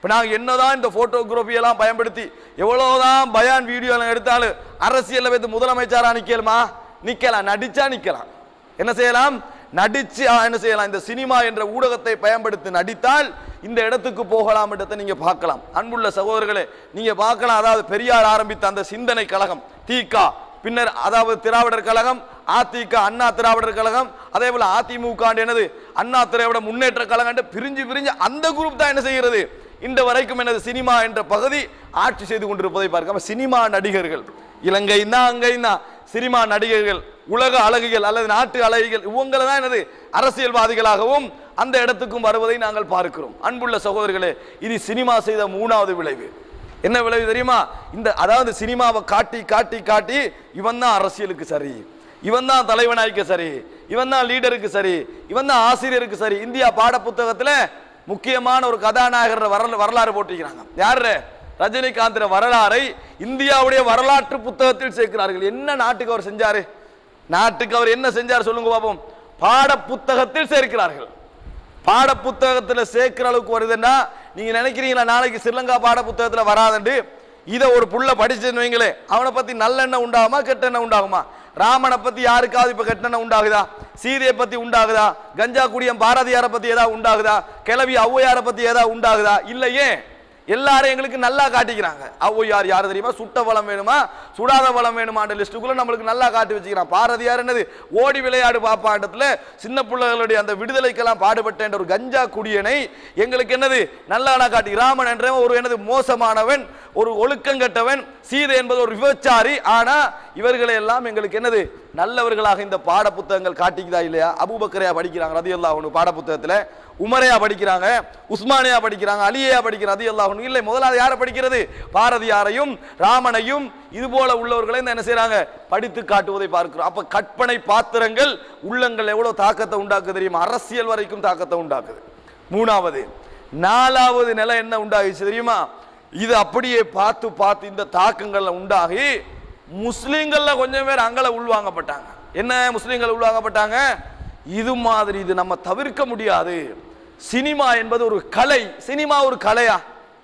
இப்போ நாங்கள் என்னதான் இந்த போட்டோகிராஃபியெல்லாம் பயன்படுத்தி எவ்வளோதான் பயான் வீடியோ எல்லாம் எடுத்தாலும் அரசியலில் வைத்து முதலமைச்சராக நிற்கலாமா? நிற்கலாம், நடிச்சா நிற்கலாம். என்ன செய்யலாம்? நடிச்சு என்ன செய்யலாம்? இந்த சினிமா என்ற ஊடகத்தை பயன்படுத்தி நடித்தால் இந்த இடத்துக்கு போகலாம் என்றதை நீங்க பார்க்கலாம். அன்புள்ள சகோதரர்களே, நீங்க பார்க்கலாம். அதாவது பெரியார் ஆரம்பித்த அந்த சிந்தனை கழகம் தீகா, பின்னர் அதாவது திராவிடர் கழகம், அதிக அண்ணா திராவிடர் கழகம், அதே போல அதிமுக என்னது அண்ணா திராவிட முன்னேற்ற கழகம் பிரிஞ்சு பிரிஞ்சு அந்த குரூப் தான் என்ன செய்கிறது இந்த வரைக்கும் என்னது சினிமா என்ற பகுதி ஆட்சி செய்து கொண்டிருப்பதை பார்க்க. சினிமா நடிகர்கள் இலங்கை தான் அங்கை தான் சினிமா நடிகர்கள், உலக அழகிகள் அல்லது நாட்டு அழகிகள், இவங்களை தான் என்னது அரசியல்வாதிகளாகவும் அந்த இடத்துக்கும் வருவதை நாங்கள் பார்க்கிறோம். அன்புள்ள சகோதரர்களே, இது சினிமா செய்த மூணாவது விளைவு. என்ன விளைவு தெரியுமா? இந்த அதாவது சினிமாவை காட்டி காட்டி காட்டி இவன் தான் அரசியலுக்கு சரி, இவன் தான் தலைவனாய்க்க சரி, இவன் தான் லீடருக்கு சரி, இவன் தான் ஆசிரியருக்கு சரி. இந்தியா பாட புத்தகத்துல முக்கியமான ஒரு கதாநாயகர் வரலாறு போட்டிருக்கிறாங்க. யாரு? ரஜினிகாந்த் வரலாறை இந்தியாவுடைய வரலாற்று புத்தகத்தில் சேர்க்கிறார்கள். என்ன நாட்டுக்கு அவர் செஞ்சாரு? நாட்டுக்கு அவர் என்ன செஞ்சார் சொல்லுங்க பாப்போம். பாட புத்தகத்தில் சேர்க்கிறார்கள். பாட புத்தகத்தில் சேர்க்கிற அளவுக்கு வருதுன்னா நீங்க நினைக்கிறீங்களா நாளைக்கு ஸ்ரீலங்கா பாட புத்தகத்தில் வராதுண்டு? இதை ஒரு புள்ள படிச்சுன்னு வைங்களே, அவனை பத்தி நல்லெண்ணெய் உண்டாகுமா கெட்டெண்ணெய் உண்டாகுமா? ராமனை பத்தி யாருக்காவது இப்ப கெட்டெண்ணெய் உண்டாகுதா? சீதையை பத்தி உண்டாகுதா? கஞ்சா குடியம் பாரதியாரை பத்தி ஏதாவது உண்டாகுதா? கிளவி ஔவையாரை பத்தி ஏதாவது உண்டாகுதா? இல்லையே. எல்லாரும் எங்களுக்கு நல்லா காட்டிக்கிறாங்க. ஔவையார் யார் தெரியுமா? சுட்ட வளம் வேணுமா சுடாத வளம் வேணுமான்ற லிஸ்டுக்குள்ள நம்மளுக்கு நல்லா காட்டி வச்சுக்கிறான். பாரதியார் என்னது ஓடி விளையாடு பாப்பாண்டத்துல சின்ன பிள்ளைகளுடைய அந்த விடுதலைக்கெல்லாம் பாடுபட்ட என்ற ஒரு கஞ்சா குடியனை எங்களுக்கு என்னது நல்லா காட்டி. ராமன் என்ற ஒரு என்னது மோசமானவன், ஒரு ஒழுக்கங்கட்டவன், சீதை என்பது ஒரு விபச்சாரி. ஆனா இவர்களை எல்லாம் எங்களுக்கு என்னது நல்லவர்களாக இந்த பாட புத்தகங்கள் காட்டிக்குதா இல்லையா? அபூபக்கரையா படிக்கிறாங்க ரலியல்லாஹு அன்ஹு பாட புத்தகத்துல, உமரையா படிக்கிறாங்க, உஸ்மானியா படிக்கிறாங்க, அலியா படிக்கிறாங்க ரலியல்லாஹு அன்ஹு. இல்லை, முதலாவது யாரை படிக்கிறது? பாரதியாரையும் ராமனையும் இது போல உள்ளவர்களை என்ன செய்யறாங்க? படித்து காட்டுவதை பார்க்கிறோம். அப்ப கற்பனை பாத்திரங்கள் உள்ளங்கள் எவ்வளவு தாக்கத்தை உண்டாக்குது தெரியுமா? அரசியல் வரைக்கும் தாக்கத்தை உண்டாக்குது. மூணாவது நாலாவது நிலை என்ன உண்டாகிச்சு தெரியுமா? இது அப்படியே பார்த்து பார்த்து இந்த தாக்கங்கள்ல உண்டாகி முஸ்லிம்கள்ல கொஞ்சம் பேர் அங்கல உள்வாங்கப்பட்டாங்க. என்ன முஸ்லிம்கள் உள்வாங்கப்பட்டாங்க? இது மாதிரி இது நம்ம தவிர்க்க முடியாது. சினிமா என்பது ஒரு கலை. சினிமா ஒரு கலையா?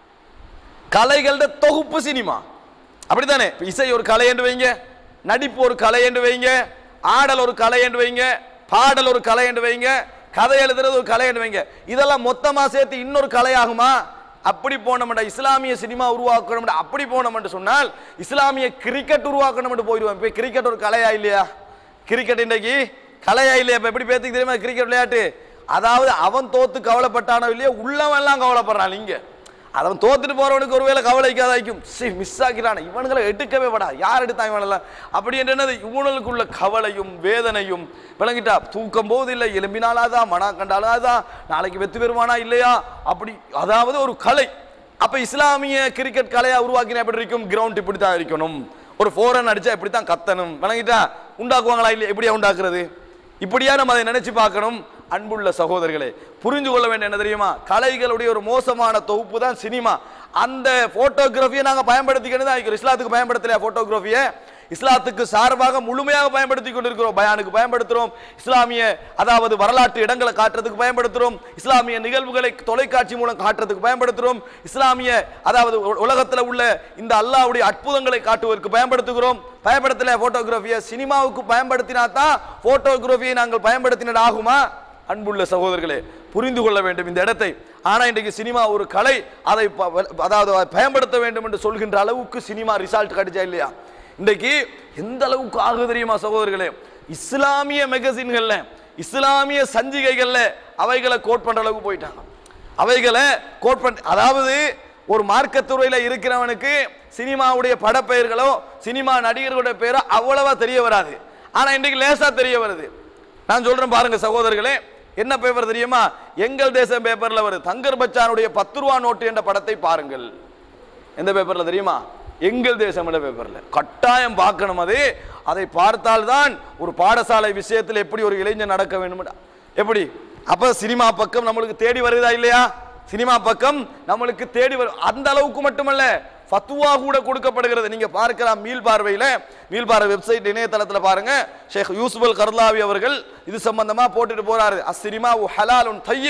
கலைகளோட தொகுப்பு சினிமா, அப்படித்தானே? இசை ஒரு கலை என்று வைங்க, நடிப்பு ஒரு கலை என்று வைங்க, ஆடல் ஒரு கலை என்று வைங்க, பாடல் ஒரு கலை என்று வைங்க, கதை எழுதுறது ஒரு கலை என்று வைங்க. இதெல்லாம் மொத்தமா சேர்த்து இன்னொரு கலை ஆகுமா? அப்படி போனோம்டா இஸ்லாமிய சினிமா உருவாக்கணும், அப்படி போனோம் என்று சொன்னால் இஸ்லாமிய கிரிக்கெட் உருவாக்கணும் என்று போயிடுவோம். இப்போ கிரிக்கெட் ஒரு கலையா இல்லையா? கிரிக்கெட் இன்றைக்கு கலையா இல்லையா? இப்போ எப்படி பேத்துக்கு தெரியுமா கிரிக்கெட் விளையாட்டு? அதாவது அவன் தோத்து கவலைப்பட்டானோ இல்லையோ உள்ளவன் எல்லாம் கவலைப்படுறான். இங்க அவன் தோத்துட்டு போறவனுக்கு ஒருவேளை கவலைக்காதாய்க்கும், சி மிஸ் ஆக்கிறான், இவனுங்களை எடுக்கவே படா, யார் எடுத்தா இவனெல்லாம் அப்படி என்னது இவனுக்குள்ள கவலையும் வேதனையும் விளங்கிட்டா. தூக்கம் போது இல்லை, எலும்பினாலாதான், மனா கண்டாலாதான், நாளைக்கு வெத்து பெறுவானா இல்லையா? அப்படி அதாவது ஒரு கலை. அப்ப இஸ்லாமிய கிரிக்கெட் கலையா உருவாக்கினா எப்படி இருக்கும்? கிரவுண்ட் இப்படித்தான் இருக்கணும், ஒரு ஃபோரன் அடிச்சா இப்படித்தான் கத்தணும், விளங்கிட்டா. உண்டாக்குவாங்களா இல்லையா? இப்படியா உண்டாக்குறது? இப்படியா நம்ம அதை நினைச்சு பார்க்கணும். அன்புள்ள சகோதரர்களே, புரிஞ்சு கொள்ள வேண்டிய என்ன தெரியுமா? கலைகளுடைய ஒரு மோசமான தொகுப்பு தான் சினிமா. அந்த போட்டோகிராஃபியை நாங்கள் பயன்படுத்திக்கிட்டு தான் இருக்கிறோம். இஸ்லாத்துக்கு பயன்படுத்தலையா போட்டோகிராஃபியை? இஸ்லாத்துக்கு சார்பாக முழுமையாக பயன்படுத்தி கொண்டிருக்கிறோம். பயானுக்கு பயன்படுத்துறோம், இஸ்லாமிய அதாவது வரலாற்று இடங்களை காட்டுறதுக்கு பயன்படுத்துறோம், இஸ்லாமிய நிகழ்வுகளை தொலைக்காட்சி மூலம் காட்டுறதுக்கு பயன்படுத்துறோம், இஸ்லாமிய அதாவது உலகத்தில் உள்ள இந்த அல்லாஹ்வுடைய அற்புதங்களை காட்டுவதற்கு பயன்படுத்துகிறோம். பயன்படுத்தல போட்டோகிராஃபியை. சினிமாவுக்கு பயன்படுத்தினா தான் போட்டோகிராஃபியை நாங்கள் பயன்படுத்தினது ஆகுமா? அன்புள்ள சகோதரர்களே, புரிந்து கொள்ள வேண்டும் இந்த இடத்தை. ஆனா இன்றைக்கு சினிமா ஒரு கலை, அதை அதாவது பயன்படுத்த வேண்டும் என்று சொல்கின்ற அளவுக்கு சினிமா ரிசல்ட் கிடைச்சா இல்லையா? இன்றைக்கு எந்த அளவுக்கு ஆகுது தெரியுமா சகோதரர்களே? இஸ்லாமிய மேகசின்கள்ல, இஸ்லாமிய சஞ்சிகைகள்ல அவைகளை கோட் பண்ற அளவுக்கு போயிட்டாங்க. அவைகளை கோட் பண்ண, அதாவது ஒரு மார்க்கத்துறையில இருக்கிறவனுக்கு சினிமாவுடைய படப்பெயர்களோ சினிமா நடிகர்களுடைய பெயரோ அவ்வளவா தெரிய வராது. ஆனா இன்றைக்கு லேசா தெரிய வருது. நான் சொல்றேன் பாருங்க சகோதரர்களே, என்ன பேப்பர் தெரியுமா? எங்கள் தேசம் பேப்பர்ல வருது. தங்கர் பச்சானுடைய பத்து ரூபா நோட்டு என்ற படத்தை பாருங்கள். எந்த பேப்பர்ல தெரியுமா? எங்கள் தேசம் என்ற பேப்பர்ல. கட்டாயம் பார்க்கணும். அது அதை பார்த்தால்தான் ஒரு பாடசாலை விஷயத்தில் எப்படி ஒரு இளைஞன் நடக்க வேண்டும். எப்படி அப்ப சினிமா பக்கம் நம்மளுக்கு தேடி வருதா இல்லையா? சினிமா பக்கம் நம்மளுக்கு தேடி வரும். அந்த அளவுக்கு மட்டுமல்ல, ஃபத்வா கூட கொடுக்கப்படுகிறது. நீங்க பார்க்கலாம் மீள் பார்வையில, மீள் பார்வை வெப்சைட் இணையதளத்துல பாருங்க. ஷேக் யூசுப் அல் கர்லாவி அவர்கள் இது சம்பந்தமா போட்டுட்டு போறாரு. அஸ்ஸினிமா ஹலாலுன் தய்யிப்,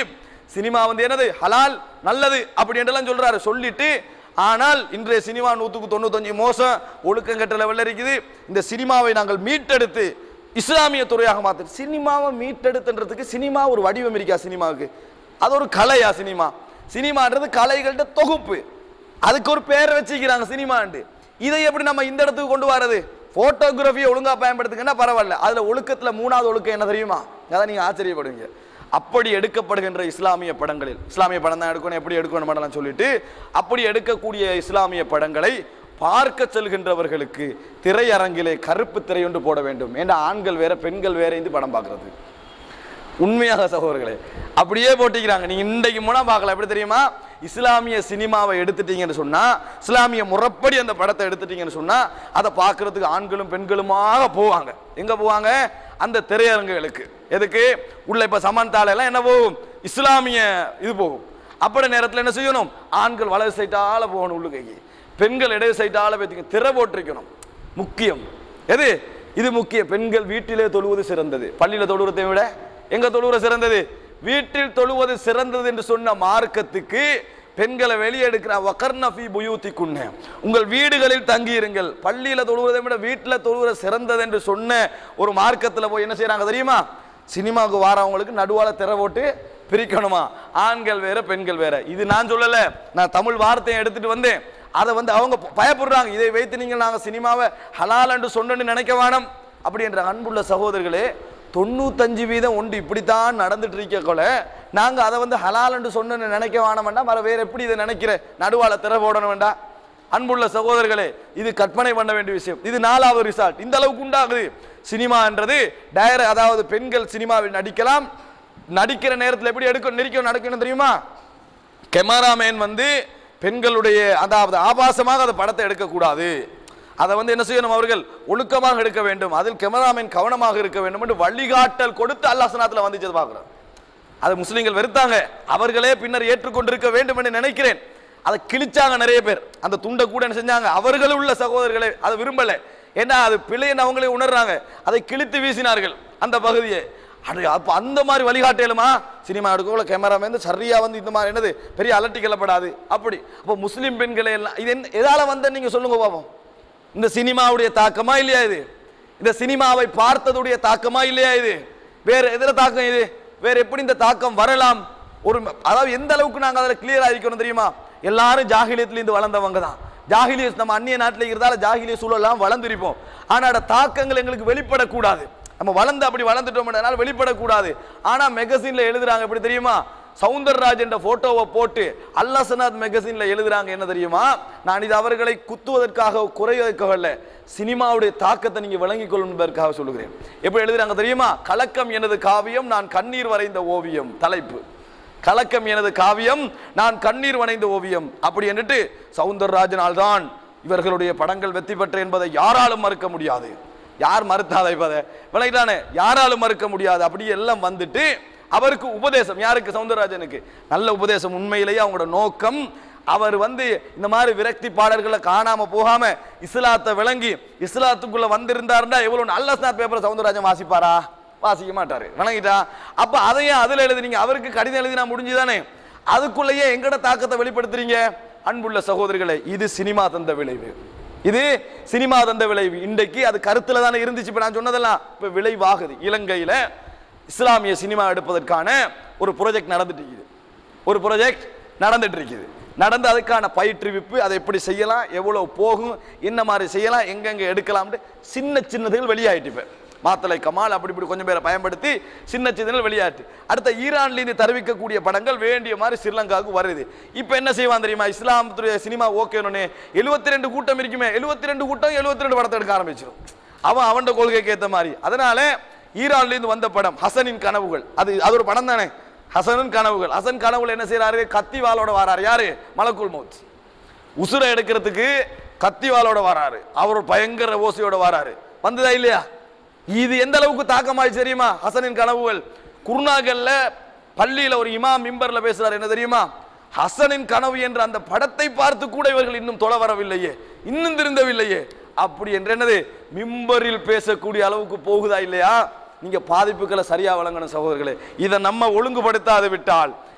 சினிமா வந்து என்னது ஹலால் நல்லது அப்படி என்றெல்லாம் சொல்றாரு. சொல்லிட்டு ஆனால் இன்றைய சினிமா நூற்றுக்கு தொண்ணூத்தஞ்சு மோசம் ஒழுக்கம் கெட்ட லெவலில் இருக்குது. இந்த சினிமாவை நாங்கள் மீட்டெடுத்து இஸ்லாமிய துறையாக மாற்று. சினிமாவை மீட்டெடுத்துன்றதுக்கு சினிமா ஒரு வடிவம் இருக்கா? சினிமாவுக்கு அது ஒரு கலையா? சினிமா சினிமான்றது கலைகள்ட்ட தொகுப்பு. அதுக்கு ஒரு பேர் வச்சுக்கிறாங்க சினிமாண்டு. இதை எப்படி நம்ம இந்த இடத்துக்கு கொண்டு வரது? போட்டோகிராஃபியை ஒழுங்கா பயன்படுத்துங்கன்னா பரவாயில்ல. அதுல ஒழுக்கத்துல மூணாவது ஒழுக்கம் என்ன தெரியுமா? அதான் நீங்க ஆச்சரியப்படுவீங்க. அப்படி எடுக்கப்படுகின்ற இஸ்லாமிய படங்களில், இஸ்லாமிய படம் தான் எடுக்கணும், எப்படி எடுக்கணும் பண்ணலாம் சொல்லிட்டு அப்படி எடுக்கக்கூடிய இஸ்லாமிய படங்களை பார்க்க செல்கின்றவர்களுக்கு திரையரங்கிலே கருப்பு திரை ஒன்று போட வேண்டும். ஏன்னா ஆண்கள் வேற பெண்கள் வேற இந்த படம் பார்க்கறது. உண்மையாக சகோதரர்களே அப்படியே போட்டிக்கிறாங்க. நீங்க இன்றைக்கு மூணா பார்க்கலாம். எப்படி தெரியுமா? இஸ்லாமிய சினிமாவை எடுத்துட்டீங்கன்னு சொன்னா, இஸ்லாமிய முறைப்படி அந்த படத்தை எடுத்துட்டீங்கன்னு சொன்னா அதை பார்க்கறதுக்கு ஆண்களும் பெண்களுமாக போவாங்க. எங்க போவாங்க? அந்த திரையரங்குகளுக்கு. எதுக்கு? உள்ள இப்ப சமந்தால எல்லாம் என்ன போகும்? இஸ்லாமிய இது போகும். அப்படி நேரத்தில் என்ன செய்யணும்? ஆண்கள் வலது சைட்டால போகணும் உள்ளுகைக்கு, பெண்கள் இடது சைட்டால பேத்திக்க திரை போட்டிருக்கணும். முக்கியம் எது? இது முக்கியம். பெண்கள் வீட்டிலே தொழுவது சிறந்தது, பள்ளியில தொழுவதை விட எங்க தொழுவது சிறந்தது? வீட்டில் தொழுவது சிறந்தது என்று சொன்ன மார்க்கத்துக்கு பெண்களை வெளியே எடுக்கிற வகர்ன ஃபீ புயூத்திகுன்ன, உங்கள் வீடுகளில் தங்கி இருங்கள், பள்ளியில தொழுவதை விட வீட்டில் தொழுவது சிறந்தது என்று சொன்ன ஒரு மார்க்கத்தில் போய் என்ன செய்யறாங்க தெரியுமா? சினிமாவுக்கு வாரவங்களுக்கு நடுவால திரை போட்டு பிரிக்கணுமா? ஆண்கள் வேற பெண்கள் வேற. இது நான் சொல்லல, நான் தமிழ் வார்த்தையை எடுத்துட்டு வந்தேன். அதை வந்து அவங்க பயப்படுறாங்க. இதை வைத்து நீங்கள் நாங்கள் சினிமாவை ஹலால் என்று சொன்னு நினைக்க வேணும் அப்படி என்ற அன்புள்ள சகோதரர்களே, தொண்ணூத்தஞ்சு வீதம் ஒன்று இப்படித்தான் நடந்துட்டு இருக்க கொல நாங்க அதை வந்து ஹலால் என்று சொன்னு நினைக்க வேணாம் வேண்டாம். வேற எப்படி இதை நினைக்கிற? நடுவால திரை போடணும் வேண்டாம். அன்புள்ள சகோதரர்களே, இது கற்பனை பண்ண வேண்டிய விஷயம். இது நாலாவது ரிசால்ட். இந்த அளவுக்கு உண்டாகுது. சினிமா என்றது டைரக்ட், அதாவது பெண்கள் சினிமாவில் நடிக்கலாம். நடிக்கிற நேரத்தில் எப்படி எடுக்க நெருக்க நடக்கணும் தெரியுமா? கேமராமேன் வந்து பெண்களுடைய அதாவது ஆபாசமாக அந்த படத்தை எடுக்கக்கூடாது. அதை வந்து என்ன செய்யணும்? அவர்கள் ஒழுக்கமாக எடுக்க வேண்டும். அதில் கேமராமேன் கவனமாக இருக்க வேண்டும் என்று வழிகாட்டல் கொடுத்து அல்லாஹ் சுன்னத்துல வந்துச்சு பார்க்கிறோம். அது முஸ்லிம்கள் வெறுத்தாங்க. அவர்களே பின்னர் ஏற்றுக்கொண்டிருக்க வேண்டும் என்று நினைக்கிறேன். அதை கிழிச்சாங்க நிறைய பேர். அந்த துண்டை கூட என்ன செஞ்சாங்க? அவர்கள் உள்ள சகோதரர்களை அதை விரும்பல. ஏன்னா அது பிள்ளைன்னு அவங்களே உணர்றாங்க. அதை கிழித்து வீசினார்கள் அந்த பகுதியை. அப்ப அந்த மாதிரி வழிகாட்டலுமா? சினிமா எடுக்கல கேமராமேன் சரியா வந்து இந்த மாதிரி என்னது பெரிய அலட்டி கொள்ளப்படாது அப்படி. அப்போ முஸ்லிம் பெண்களை எல்லாம் இது எதால வந்த நீங்க சொல்லுங்க பாப்போம். இந்த சினிமாவுடைய தாக்கமா இல்லையா இது? இந்த சினிமாவை பார்த்ததுடைய தாக்கமா இல்லையா இது? வேற எதிர தாக்கம் இது? வேற எப்படி இந்த தாக்கம் வரலாம்? ஒரு அதாவது எந்த அளவுக்கு நாங்க அதில் கிளியரா இருக்கணும் தெரியுமா? எல்லாரும் ஜாகிலியத்திலிருந்து வளர்ந்தவங்க தான். ஜாகிலிய நம்ம அந்நிய நாட்டில் இருந்தால ஜாகிலிய சூழலாம் வளர்ந்திருப்போம். ஆனா தாக்கங்கள் எங்களுக்கு வெளிப்படக்கூடாது. நம்ம வளர்ந்து அப்படி வளர்ந்துட்டோம் வெளிப்படக்கூடாது. ஆனா மெகசின்ல எழுதுறாங்க எப்படி தெரியுமா? சவுந்தரராஜ் என்ற போட்டோவை போட்டு அல்லாஹ் சனாத் மெகசின்ல எழுதுறாங்க என்ன தெரியுமா? நான் இது அவர்களை குத்துவதற்காக குறைவதற்காக சினிமாவுடைய தாக்கத்தை நீங்க விளங்கிக் கொள்ளும் என்பதற்காக சொல்லுகிறேன். எப்படி எழுதுறாங்க தெரியுமா? கலக்கம் எனது காவியம், நான் கண்ணீர் வரைந்த ஓவியம். தலைப்பு கலக்கம் எனது காவியம், நான் கண்ணீர் வரைந்த ஓவியம். அப்படி என்றுட்டு சவுந்தரராஜனால் தான் இவர்களுடைய படங்கள் வெற்றி பெற்ற என்பதை யாராலும் மறுக்க முடியாது. யார் மறுத்தாத விளங்கிட்டானே? யாராலும் மறுக்க முடியாது. அப்படி எல்லாம் வந்துட்டு அவருக்கு உபதேசம். யாருக்கு? சவுந்தரராஜனுக்கு நல்ல உபதேசம். உண்மையிலேயே அவங்களோட நோக்கம் அவர் வந்து இந்த மாதிரி விரக்தி பாடல்களை காணாம போகாம இஸ்லாத்தை விளங்கி இஸ்லாத்துக்குள்ள வந்திருந்தாருன்னா எவ்வளவு நல்ல ஸ்நாத் பேப்பர் சவுந்தரராஜன் வாசிப்பாரா? வாசிக்க மாட்டாரு. விளங்கிட்டா? அப்ப அதையும் அதுல எழுதுனீங்க. அவருக்கு கடிதம் எழுதினா முடிஞ்சுதானே? அதுக்குள்ளேயே எங்கட தாக்கத்தை வெளிப்படுத்துறீங்க. அன்புள்ள சகோதரர்களே, இது சினிமா தந்த விளைவு. இது சினிமா தந்த விளைவு. இன்றைக்கு அது கருத்துல தானே இருந்துச்சு. இப்ப நான் சொன்னதெல்லாம் இப்ப விளைவாகுது. இலங்கையில இஸ்லாமிய சினிமா எடுப்பதற்கான ஒரு ப்ராஜெக்ட் நடந்துட்டு இருக்குது. ஒரு ப்ராஜெக்ட் நடந்துட்டு இருக்குது. நடந்து அதுக்கான பயிற்றுவிப்பு, அதை எப்படி செய்யலாம், எவ்வளவு போகும், என்ன மாதிரி செய்யலாம், எங்கெங்க எடுக்கலாம், சின்ன சின்னதுகள் வெளியாயிட்டு. இப்ப மாத்தலை கமால் அப்படி இப்படி கொஞ்சம் பேரை பயன்படுத்தி சின்ன சின்னதுகள் வெளியாட்டு. அடுத்த ஈரான்ல இருந்து தருவிக்கக்கூடிய படங்கள் வேண்டிய மாதிரி ஸ்ரீலங்காவுக்கு வருது. இப்ப என்ன செய்வான் தெரியுமா? இஸ்லாமுடைய சினிமா ஓகேன்னு எழுபத்தி ரெண்டு கூட்டம் இருக்குமே, எழுபத்தி ரெண்டு கூட்டம் எழுபத்தி ரெண்டு படத்தை எடுக்க ஆரம்பிச்சிடும். அவன் அவன் கொள்கைக்கு ஏற்ற மாதிரி. அதனால ஈரான்ல இருந்து வந்த படம் ஹசனின் கனவுகள், அது அது ஒரு படம் தானே. ஹசனின் கனவுகள். ஹசன் கனவுகள் என்ன செய்யறாரு? கத்திவாலோட வராரு. யாரு? மலக்குல் மௌத். உசுரை எடுக்கிறதுக்கு கத்திவாலோட வராரு. அவர் பயங்கர ஓசையோட வராரு. வந்ததா இல்லையா? இது எந்த அளவுக்கு தாக்கமாய் தெரியுமா? ஹசனின் கனவுகள். குர்நாகல்ல பள்ளியில ஒரு இமாம் மிம்பர்ல பேசுறாரு. என்ன தெரியுமா? ஹசனின் கனவு என்ற அந்த படத்தை பார்த்து கூட இவர்கள் இன்னும் தொலை வரவில்லையே, இன்னும் திருந்தவில்லையே. அப்படி என்று என்னது மிம்பரில் பேசக்கூடிய அளவுக்கு போகுதா இல்லையா? நீங்க பாதிப்புகளை சரியா வழங்கணும் சகோதரர்களே. இதை நம்ம ஒழுங்குபடுத்தாது விட்டால்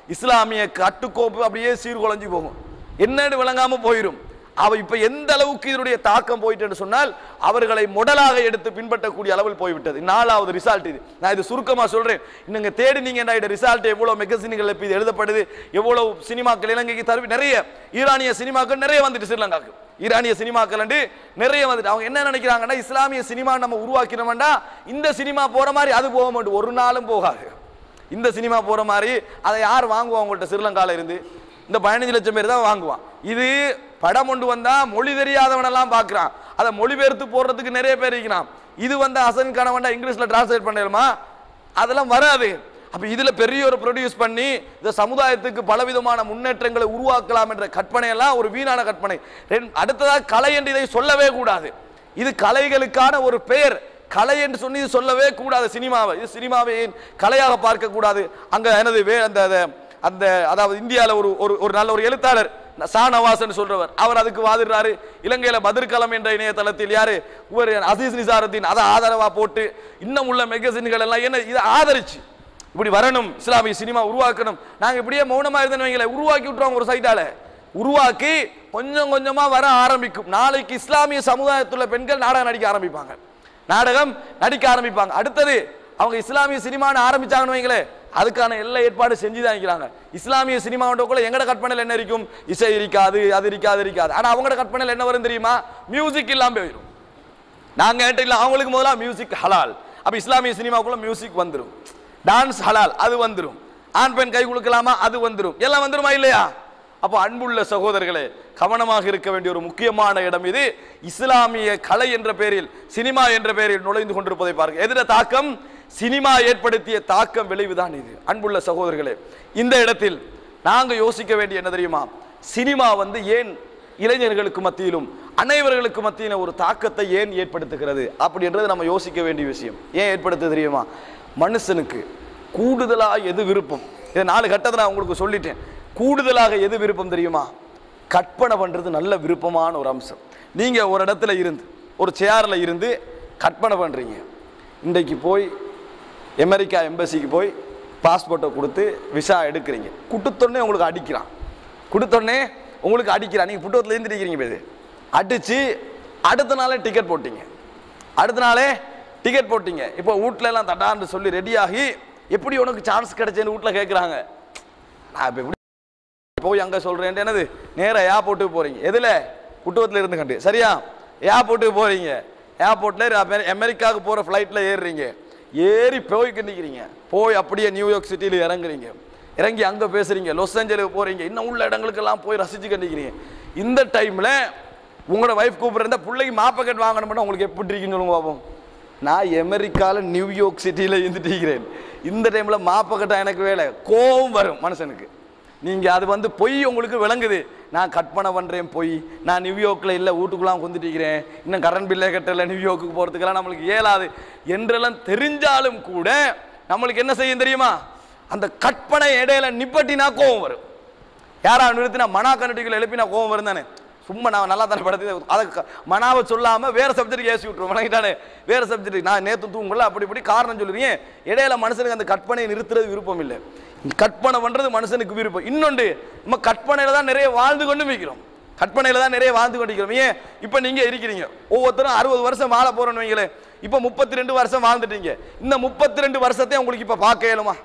இஸ்லாமிய கட்டுக்கோப்பு அப்படியே சீர்குலைஞ்சு போகும், என்னன்னு விளங்காம போயிடும். அவ இப்ப எந்த அளவுக்கு இதனுடைய தாக்கம் போயிட்டு சொன்னால் அவர்களை மொடலாக எடுத்து பின்பற்றக்கூடிய அளவில் போய்விட்டது. நாலாவது ரிசல்ட் இது. நான் இது சுருக்கமா சொல்றேன், நீங்க தேடி நீங்க ரிசல்ட் எவ்வளவு மெகசின்கள் இது எழுதப்படுது, எவ்வளவு சினிமாக்கள் இலங்கைக்கு தருவி, நிறைய ஈரானிய சினிமாக்கள் நிறைய வந்துட்டு ஸ்ரீலங்காக்கு, ஈரானிய சினிமாக்கள் நிறைய வந்துட்டு. அவங்க என்ன நினைக்கிறாங்கன்னா இஸ்லாமிய சினிமா நம்ம உருவாக்கினோம்னா இந்த சினிமா போற மாதிரி அது போக மாட்டோம், ஒரு நாளும் போகாது. இந்த சினிமா போற மாதிரி அதை யார் வாங்குவாங்க? உங்கள்கிட்ட ஸ்ரீலங்கால இருந்து இந்த பதினஞ்சு லட்சம் பேர் தான் வாங்குவான். இது படம் கொண்டு வந்தா மொழி தெரியாதவனெல்லாம் பார்க்கிறான், அதை மொழிபெயர்த்து போடுறதுக்கு நிறைய பேர் இருக்கிறான். இது வந்து அசன் கணவன் இங்கிலீஷ்ல டிரான்ஸ்லேட் பண்ணிடலாமா? அதெல்லாம் வராது. அப்ப இதுல பெரிய ஒரு ப்ரொடியூஸ் பண்ணி இந்த சமுதாயத்துக்கு பலவிதமான முன்னேற்றங்களை உருவாக்கலாம் என்ற கற்பனை எல்லாம் ஒரு வீணான கற்பனை. அடுத்ததாக கலை என்று இதை சொல்லவே கூடாது. இது கலைகளுக்கான ஒரு பெயர், கலை என்று சொல்லி சொல்லவே கூடாது. சினிமாவை இது சினிமாவை கலையாக பார்க்க கூடாது. அங்க எனது அந்த அந்த அதாவது இந்தியாவில் ஒரு ஒரு நல்ல ஒரு எழுத்தாளர் ஷானவாஸ் சொல்றவர், அவர் அதுக்கு வாதிடுறாரு. இலங்கையில பதிர்களம் என்ற இணையதளத்தில் யாரு ஒரு அசீஸ் நிசாருத்தீன் அதை ஆதரவா போட்டு இன்னும் உள்ள மெகசின்கள் எல்லாம் என்ன இதை ஆதரிச்சு இப்படி வரணும், இஸ்லாமிய சினிமா உருவாக்கணும். நாங்க இப்படியே மௌனமா இருந்தோன்னு வைங்களேன், உருவாக்கி விட்டுருவாங்க. ஒரு சைட்டால உருவாக்கி கொஞ்சம் கொஞ்சமா வர ஆரம்பிக்கும். நாளைக்கு இஸ்லாமிய சமுதாயத்துள்ள பெண்கள் நாடகம் நடிக்க ஆரம்பிப்பாங்க, நாடகம் நடிக்க ஆரம்பிப்பாங்க. அடுத்தது அவங்க இஸ்லாமிய சினிமான்னு ஆரம்பிச்சாங்கன்னு வைங்களேன், அதுக்கான எல்லா ஏற்பாடு செஞ்சுதான் இருக்கிறாங்க. இஸ்லாமிய சினிமாவோட எங்கட கற்பனையில் என்ன இருக்கும்? இசை இருக்காது, அது இருக்காது இருக்காது ஆனா அவங்களோட கற்பனையில் என்ன வரும் தெரியுமா? மியூசிக் இல்லாம போயிடும். நாங்க இல்ல, அவங்களுக்கு முதல்ல மியூசிக் ஹலால். அப்ப இஸ்லாமிய சினிமாவுக்குள்ள மியூசிக் வந்துடும், டான்ஸ் ஹலால் அது வந்துடும், ஆண் பெண் கை கொடுக்கலாமா அது வந்துடும், எல்லாம் வந்துருமா இல்லையா? அப்போ அன்புள்ள சகோதரர்களே, கவனமாக இருக்க வேண்டிய ஒரு முக்கியமான இடம் இது. இஸ்லாமிய கலை என்ற பெயரில் சினிமா என்ற பெயரில் நுழைந்து கொண்டிருப்பதை பாருங்க. எதிர தாக்கம் சினிமா ஏற்படுத்திய தாக்கம் விளைவுதான் இது. அன்புள்ள சகோதரர்களே, இந்த இடத்தில் நாங்க யோசிக்க வேண்டிய என்ன தெரியுமா? சினிமா வந்து ஏன் இளைஞர்களுக்கு மத்தியிலும் அனைவர்களுக்கு மத்தியிலும் ஒரு தாக்கத்தை ஏன் ஏற்படுத்துகிறது அப்படின்றது நம்ம யோசிக்க வேண்டிய விஷயம். ஏன் ஏற்படுத்த தெரியுமா? மனுஷனுக்கு கூடுதலாக எது விருப்பம்? இதை நாலு கட்டத்தை நான் உங்களுக்கு சொல்லிட்டேன். கூடுதலாக எது விருப்பம் தெரியுமா? கற்பனை பண்றது நல்ல விருப்பமான ஒரு அம்சம். நீங்க ஒரு இடத்துல இருந்து ஒரு சேர்ல இருந்து கற்பனை பண்றீங்க. இன்றைக்கு போய் அமெரிக்கா எம்பசிக்கு போய் பாஸ்போர்ட்டை கொடுத்து விசா எடுக்கிறீங்க. குடுத்தோடனே உங்களுக்கு அடிக்கிறான், குடுத்தோடனே உங்களுக்கு அடிக்கிறான். நீங்கள் புட்டோத்தில் எழுந்திருக்கிறீங்க, போது அடித்து அடுத்த நாளே டிக்கெட் போட்டீங்க, அடுத்த நாளே டிக்கெட் போட்டீங்க. இப்போ வீட்டில எல்லாம் தட்டான்னு சொல்லி ரெடியாகி எப்படி உனக்கு சான்ஸ் கிடைச்சேன்னு வீட்டில் கேட்குறாங்க. நான் இப்போ எப்படி போய் அங்கே சொல்கிறேன் என்னது, நேராக ஏர்போர்ட்டுக்கு போகிறீங்க. எதில்? புட்டோத்தில் இருந்து கண்டு சரியா ஏர்போர்ட்டுக்கு போகிறீங்க. ஏர்போர்ட்டில் அமெரிக்காவுக்கு போகிற ஃப்ளைட்டில் ஏறுறீங்க. ஏறி போய் நிற்கிறீங்க, போய் அப்படியே நியூயார்க் சிட்டியில் இறங்குறீங்க. இறங்கி அங்கே பேசுறீங்க, லாஸ் ஏஞ்சலுக்கு போகிறீங்க, இன்னும் உள்ள இடங்களுக்கெல்லாம் போய் ரசிச்சு கண்டிக்கிறீங்க. இந்த டைமில் உங்களோட வைஃப் கூப்பிட்றா பிள்ளைக்கு மாப்பக்கெட் வாங்கணும்னா உங்களுக்கு எப்படி இருக்குன்னு சொல்லுங்க பார்ப்போம். நான் அமெரிக்காவில் நியூயார்க் சிட்டியில் இருந்துட்டு இந்த டைமில் மாப்பக்கெட்டா எனக்கு வேலை, கோபம் வரும் மனுஷனுக்கு. நீங்கள் அது வந்து பொய் உங்களுக்கு விளங்குது. நான் கற்பனை பண்ணுறேன் பொய், நான் நியூயார்க்கில் இல்லை வீட்டுக்குலாம் கொண்டுட்டிருக்கிறேன், இன்னும் கரண்ட் பில்லே கட்டலை, நியூயார்க்கு போகிறதுக்கெல்லாம் நம்மளுக்கு இயலாது என்றெல்லாம் தெரிஞ்சாலும் கூட நம்மளுக்கு என்ன செய்யும் தெரியுமா? அந்த கற்பனை இடையில நிப்பட்டினா கோபம் வரும். யாரா நிறுத்தினா மனா கண்டுகளை எழுப்பினா கோபம் வரும் தானே. சும்மா நான் நல்லா தானே படுத்து அதை மனாவை சொல்லாமல் வேறு சப்ஜெக்ட் ஏசி விட்டுருவோம். வணங்கிட்டானே வேறு சப்ஜெக்ட் நான் நேற்று தூங்கல அப்படி இப்படி காரணம் சொல்லுறீங்க. இடையில மனுஷனுக்கு அந்த கற்பனையை நிறுத்துறது விருப்பம் இல்லை. கற்பனை பண்ணுறது மனுஷனுக்கு விருப்பம். இன்னொன்று, நம்ம கற்பனையில் தான் நிறைய வாழ்ந்து கொண்டு வைக்கிறோம், கற்பனையில் தான் நிறைய வாழ்ந்து கொண்டிருக்கிறோம். ஏன் இப்போ நீங்கள் இருக்கிறீங்க, ஒவ்வொருத்தரும் அறுபது வருஷம் வாழ போகிறோன்னு வைங்களேன். இப்போ முப்பத்தி ரெண்டு வருஷம் வாழ்ந்துட்டீங்க. இந்த முப்பத்தி ரெண்டு வருஷத்தையும் உங்களுக்கு இப்போ பார்க்க இயலுமா?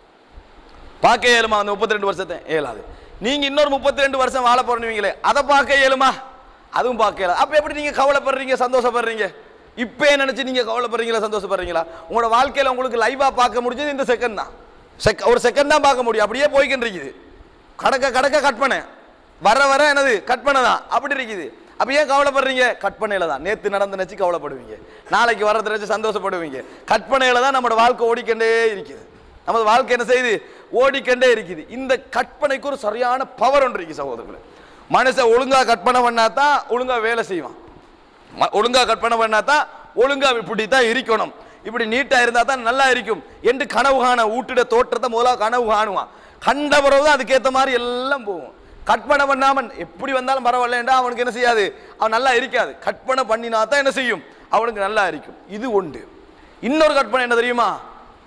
பார்க்க இயலுமா? அந்த முப்பத்தி ரெண்டு வருஷத்தை இயலாது. நீங்க இன்னொரு முப்பத்தி ரெண்டு வருஷம் வாழ போறீங்களே, அதை பார்க்க இயலுமா? அதுவும் பார்க்க இயலாது. அப்ப எப்படி நீங்க கவலைப்படுறீங்க, சந்தோஷப்படுறீங்க? இப்பே நினைச்சு நீங்க கவலைப்படுறீங்களா, சந்தோஷப்படுறீங்களா? உங்களோட வாழ்க்கையில உங்களுக்கு லைவா பார்க்க முடிஞ்சது இந்த செகண்ட் தான். ஒரு செகண்ட் தான் பார்க்க முடியும். அப்படியே போய்கிட்டு இருக்குது. கடக்க கடக்க கற்பனை, வர வர என்னது கற்பனை தான். அப்படி இருக்குது. அப்ப ஏன் கவலைப்படுறீங்க? கற்பனையில தான். நேத்து நடந்து நினைச்சு கவலைப்படுவீங்க, நாளைக்கு வர்றதை நினைச்சு சந்தோஷப்படுவீங்க. கற்பனையில தான் நம்மளோட வாழ்க்கை ஓடிக்கொண்டே இருக்குது. நமது வாழ்க்கை என்ன செய்யுது? ஓடிக்கொண்டே இருக்குது. இந்த கற்பனைக்கு ஒரு சரியான பவர் ஒன்று இருக்கு சகோதரர்களே. மனுஷன் ஒழுங்கா கற்பனை பண்ணாதான் ஒழுங்கா வேலை செய்வான். ஒழுங்கா கற்பனை பண்ணாதான் ஒழுங்கா இப்படித்தான் இருக்கணும், இப்படி நீட்டா இருந்தா தான் நல்லா இருக்கும் என்று கனவு காண ஊட்டிட தோற்றத்தை முதலாக கனவு காணுவான். கண்ட பிறகுதான் அதுக்கேற்ற மாதிரி எல்லாம் போகும். கற்பனை பண்ணாமன் எப்படி வந்தாலும் பரவாயில்லண்டா அவனுக்கு என்ன செய்யாது, அவன் நல்லா இருக்காது. கற்பனை பண்ணினா தான் என்ன செய்யும், அவனுக்கு நல்லா இருக்கும். இது ஒன்று. இன்னொரு கற்பனை என்ன தெரியுமா?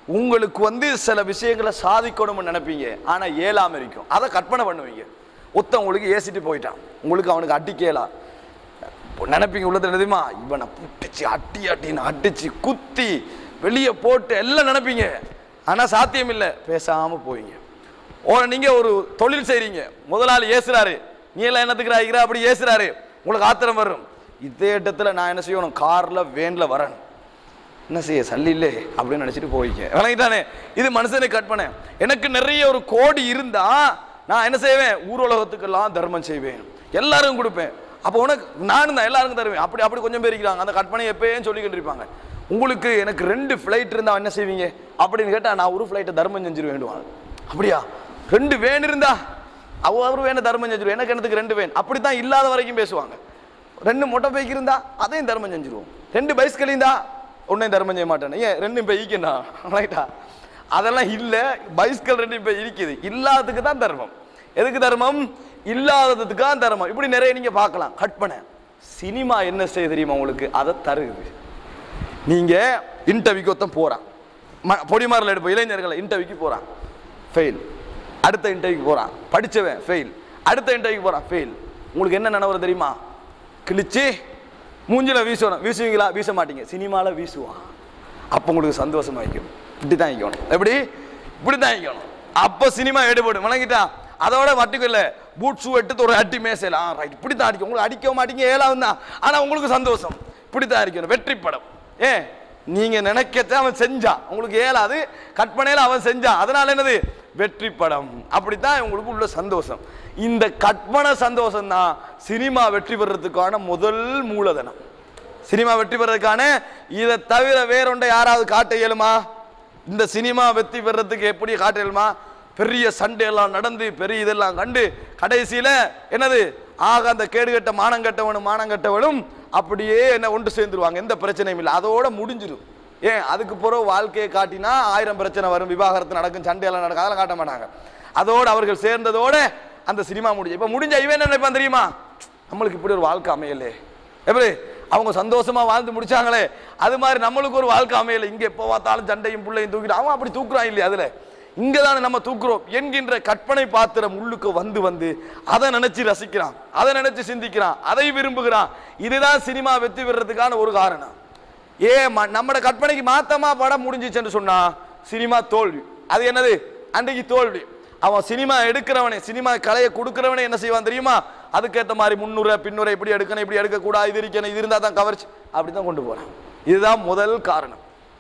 உங்களுக்கு வந்து சில விஷயங்களை சாதிக்கணும்னு நினைப்பீங்க, ஆனா ஏழாம இருக்கும். அதை கற்பனை பண்ணுவீங்க. ஒத்த உங்களுக்கு ஏசிட்டு போயிட்டான், உங்களுக்கு அவனுக்கு அடிக்கலாம் நினைப்பீங்க. உள்ளது தெரியுமா, இவனை புட்டிச்சு அட்டி அட்டின்னு அடிச்சு குத்தி வெளியே போட்டு எல்லாம் நினைப்பீங்க. ஆனா சாத்தியம் இல்லை, பேசாம போவீங்க. ஓ நீங்க ஒரு தொழில் செய்றீங்க, முதலாளி ஏசுறாரு, நீ எல்லாம் என்னத்துக்கு ஆகிற அப்படி ஏசுறாரு, உங்களுக்கு ஆத்திரம் வரும். இதே இடத்துல நான் என்ன செய்யணும், கார்ல வேன்ல வரேன், என்ன செய்ய சல்லி இல்லை அப்படின்னு நினைச்சிட்டு போய்க்க விளங்கிட்டானே. இது மனுஷனை கற்பனை. எனக்கு நிறைய ஒரு கோடி இருந்தா நான் என்ன செய்வேன், ஊரோலகத்துக்கெல்லாம் தர்மம் செய்வேன், எல்லாரும் கொடுப்பேன். அப்போ உனக்கு நானும் தான் எல்லாருக்கும் தருவேன். அப்படி அப்படி கொஞ்சம் பேர் இருக்கிறாங்க, அந்த கற்பனை எப்பயும் சொல்லிக்கிட்டு இருப்பாங்க. உங்களுக்கு எனக்கு ரெண்டு ஃப்ளைட் இருந்தா என்ன செய்வீங்க அப்படின்னு கேட்டா, நான் ஒரு ஃப்ளைட்டை தர்மம் செஞ்சிரு வேண்டுவாங்க. அப்படியா, ரெண்டு வேன் இருந்தா அவ அவரு வேண தர்மம் செஞ்சிருவோம், எனக்கு என்னத்துக்கு ரெண்டு வேன், அப்படித்தான் இல்லாத வரைக்கும் பேசுவாங்க. ரெண்டு மொட்டை பைக் இருந்தா அதையும் தர்மம் செஞ்சிருவோம், ரெண்டு பைஸ்கள் இருந்தா ஒன்னையும் தர்மம் செய்ய மாட்டேன். ஏன் ரெண்டு இப்போ ஈக்கண்டா ரைட்டா, அதெல்லாம் இல்லை. பைஸ்கள் ரெண்டு இப்போ இருக்குது, இல்லாததுக்கு தான் தர்மம். எதுக்கு தர்மம், இல்லாததுக்கு தான் தர்மம். இப்படி நிறைய நீங்க பார்க்கலாம். கற்பனை. சினிமா என்ன செய்ய தெரியுமா உங்களுக்கு, அதை தருகுது. நீங்க இன்டர்வியூக்கு ஒருத்தன் போறான், பொடிமாரில் எடுப்போம் இளைஞர்களை, இன்டர்வியூக்கு போறான் ஃபெயில், அடுத்த இன்டர்வியூக்கு போறான் படிச்சவன் ஃபெயில், அடுத்த இன்டர்வியூக்கு போறான் ஃபெயில். உங்களுக்கு என்ன நினைவு தெரியுமா, கிழிச்சு மூஞ்சில வீசணும். வீசுவீங்களா, வீச மாட்டீங்க. சினிமால வீசுவான், அப்போ உங்களுக்கு சந்தோஷமா இருக்கும். இப்படி தான் இருக்கணும். எப்படி, இப்படி தான் இருக்கணும். அப்போ சினிமா எடுபடும். வணங்கிட்டான். அதோட மட்டும் இல்லை, பூட் ஷூ எடுத்து ஒரு அடி மேசலாம், ரைட் இப்படி தான் அடிக்கும். உங்களுக்கு அடிக்க மாட்டீங்க, ஏழாவது தான், ஆனால் உங்களுக்கு சந்தோஷம். இப்படி தான் இருக்கணும். வெற்றி படம். ஏன் நீங்க நினைக்கச்ச அவன் செஞ்சான், உங்களுக்கு ஏழாது, கற்பனையில அவன் செஞ்சான், அதனால என்னது வெற்றி படம். அப்படித்தான் உங்களுக்கு உள்ள சந்தோஷம். இந்த கற்பனை சந்தோஷம் தான் சினிமா வெற்றி பெறதுக்கான முதல் மூலதனம். சினிமா வெற்றி பெறதுக்கான இதை தவிர வேறொன்றை யாராவது காட்ட இயலுமா? இந்த சினிமா வெற்றி பெறதுக்கு எப்படி காட்ட இயலுமா? பெரிய சண்டை எல்லாம் நடந்து பெரிய இதெல்லாம் கண்டு கடைசியில என்னது ஆக அந்த கேடுகட்ட மானங்கட்டவனும் மானங்கட்டவனும் அப்படியே என்ன ஒன்று சேர்ந்துருவாங்க, எந்த பிரச்சனையும் இல்லை, அதோட முடிஞ்சிடும். ஏன் அதுக்கு பிறகு வாழ்க்கையை காட்டினா ஆயிரம் பிரச்சனை வரும், விவாகரத்து நடக்கும், சண்டையெல்லாம் நடக்கும், அதெல்லாம் காட்ட மாட்டாங்க. அதோடு அவர்கள் சேர்ந்ததோட அந்த சினிமா முடிஞ்சு. இப்போ முடிஞ்ச இவன் என்ன நினைப்பான் தெரியுமா, நம்மளுக்கு இப்படி ஒரு வாழ்க்கை அமையலே, எப்படி அவங்க சந்தோஷமா வாழ்ந்து முடிச்சாங்களே, அது மாதிரி நம்மளுக்கு ஒரு வாழ்க்கை அமையலை, இங்கே எப்போ பார்த்தாலும் சண்டையும் பிள்ளையும் தூக்கிட்டு அவன் அப்படி தூக்குறான் இல்லையா, அதுல இங்க தானே நம்ம தூக்குறோம் என்கின்ற கற்பனை பாத்திரம் உள்ளுக்கு வந்து வந்து அதை நினைச்சு ரசிக்கிறான், அதை நினைச்சு சிந்திக்கிறான், அதை விரும்புகிறான். இதுதான் சினிமா வெற்றி பெறதுக்கான ஒரு காரணம். ஏ நம்ம கற்பனைக்கு மாத்தமா படம் முடிஞ்சிச்சுன்னு சொன்னா சினிமா தோல்வி. அது என்னது, அன்றைக்கு தோல்வி. அவன் சினிமா எடுக்கிறவனே, சினிமா கலையை கொடுக்கிறவனே என்ன செய்வான் தெரியுமா, அதுக்கேற்ற மாதிரி முன்னுரை பின்னுரை இப்படி எடுக்கணும், இப்படி எடுக்கக்கூடாது, இது இருக்கணும், இது இருந்தால் தான் கவர்ச்சி, அப்படிதான் கொண்டு போறான். இதுதான் முதல் காரணம்.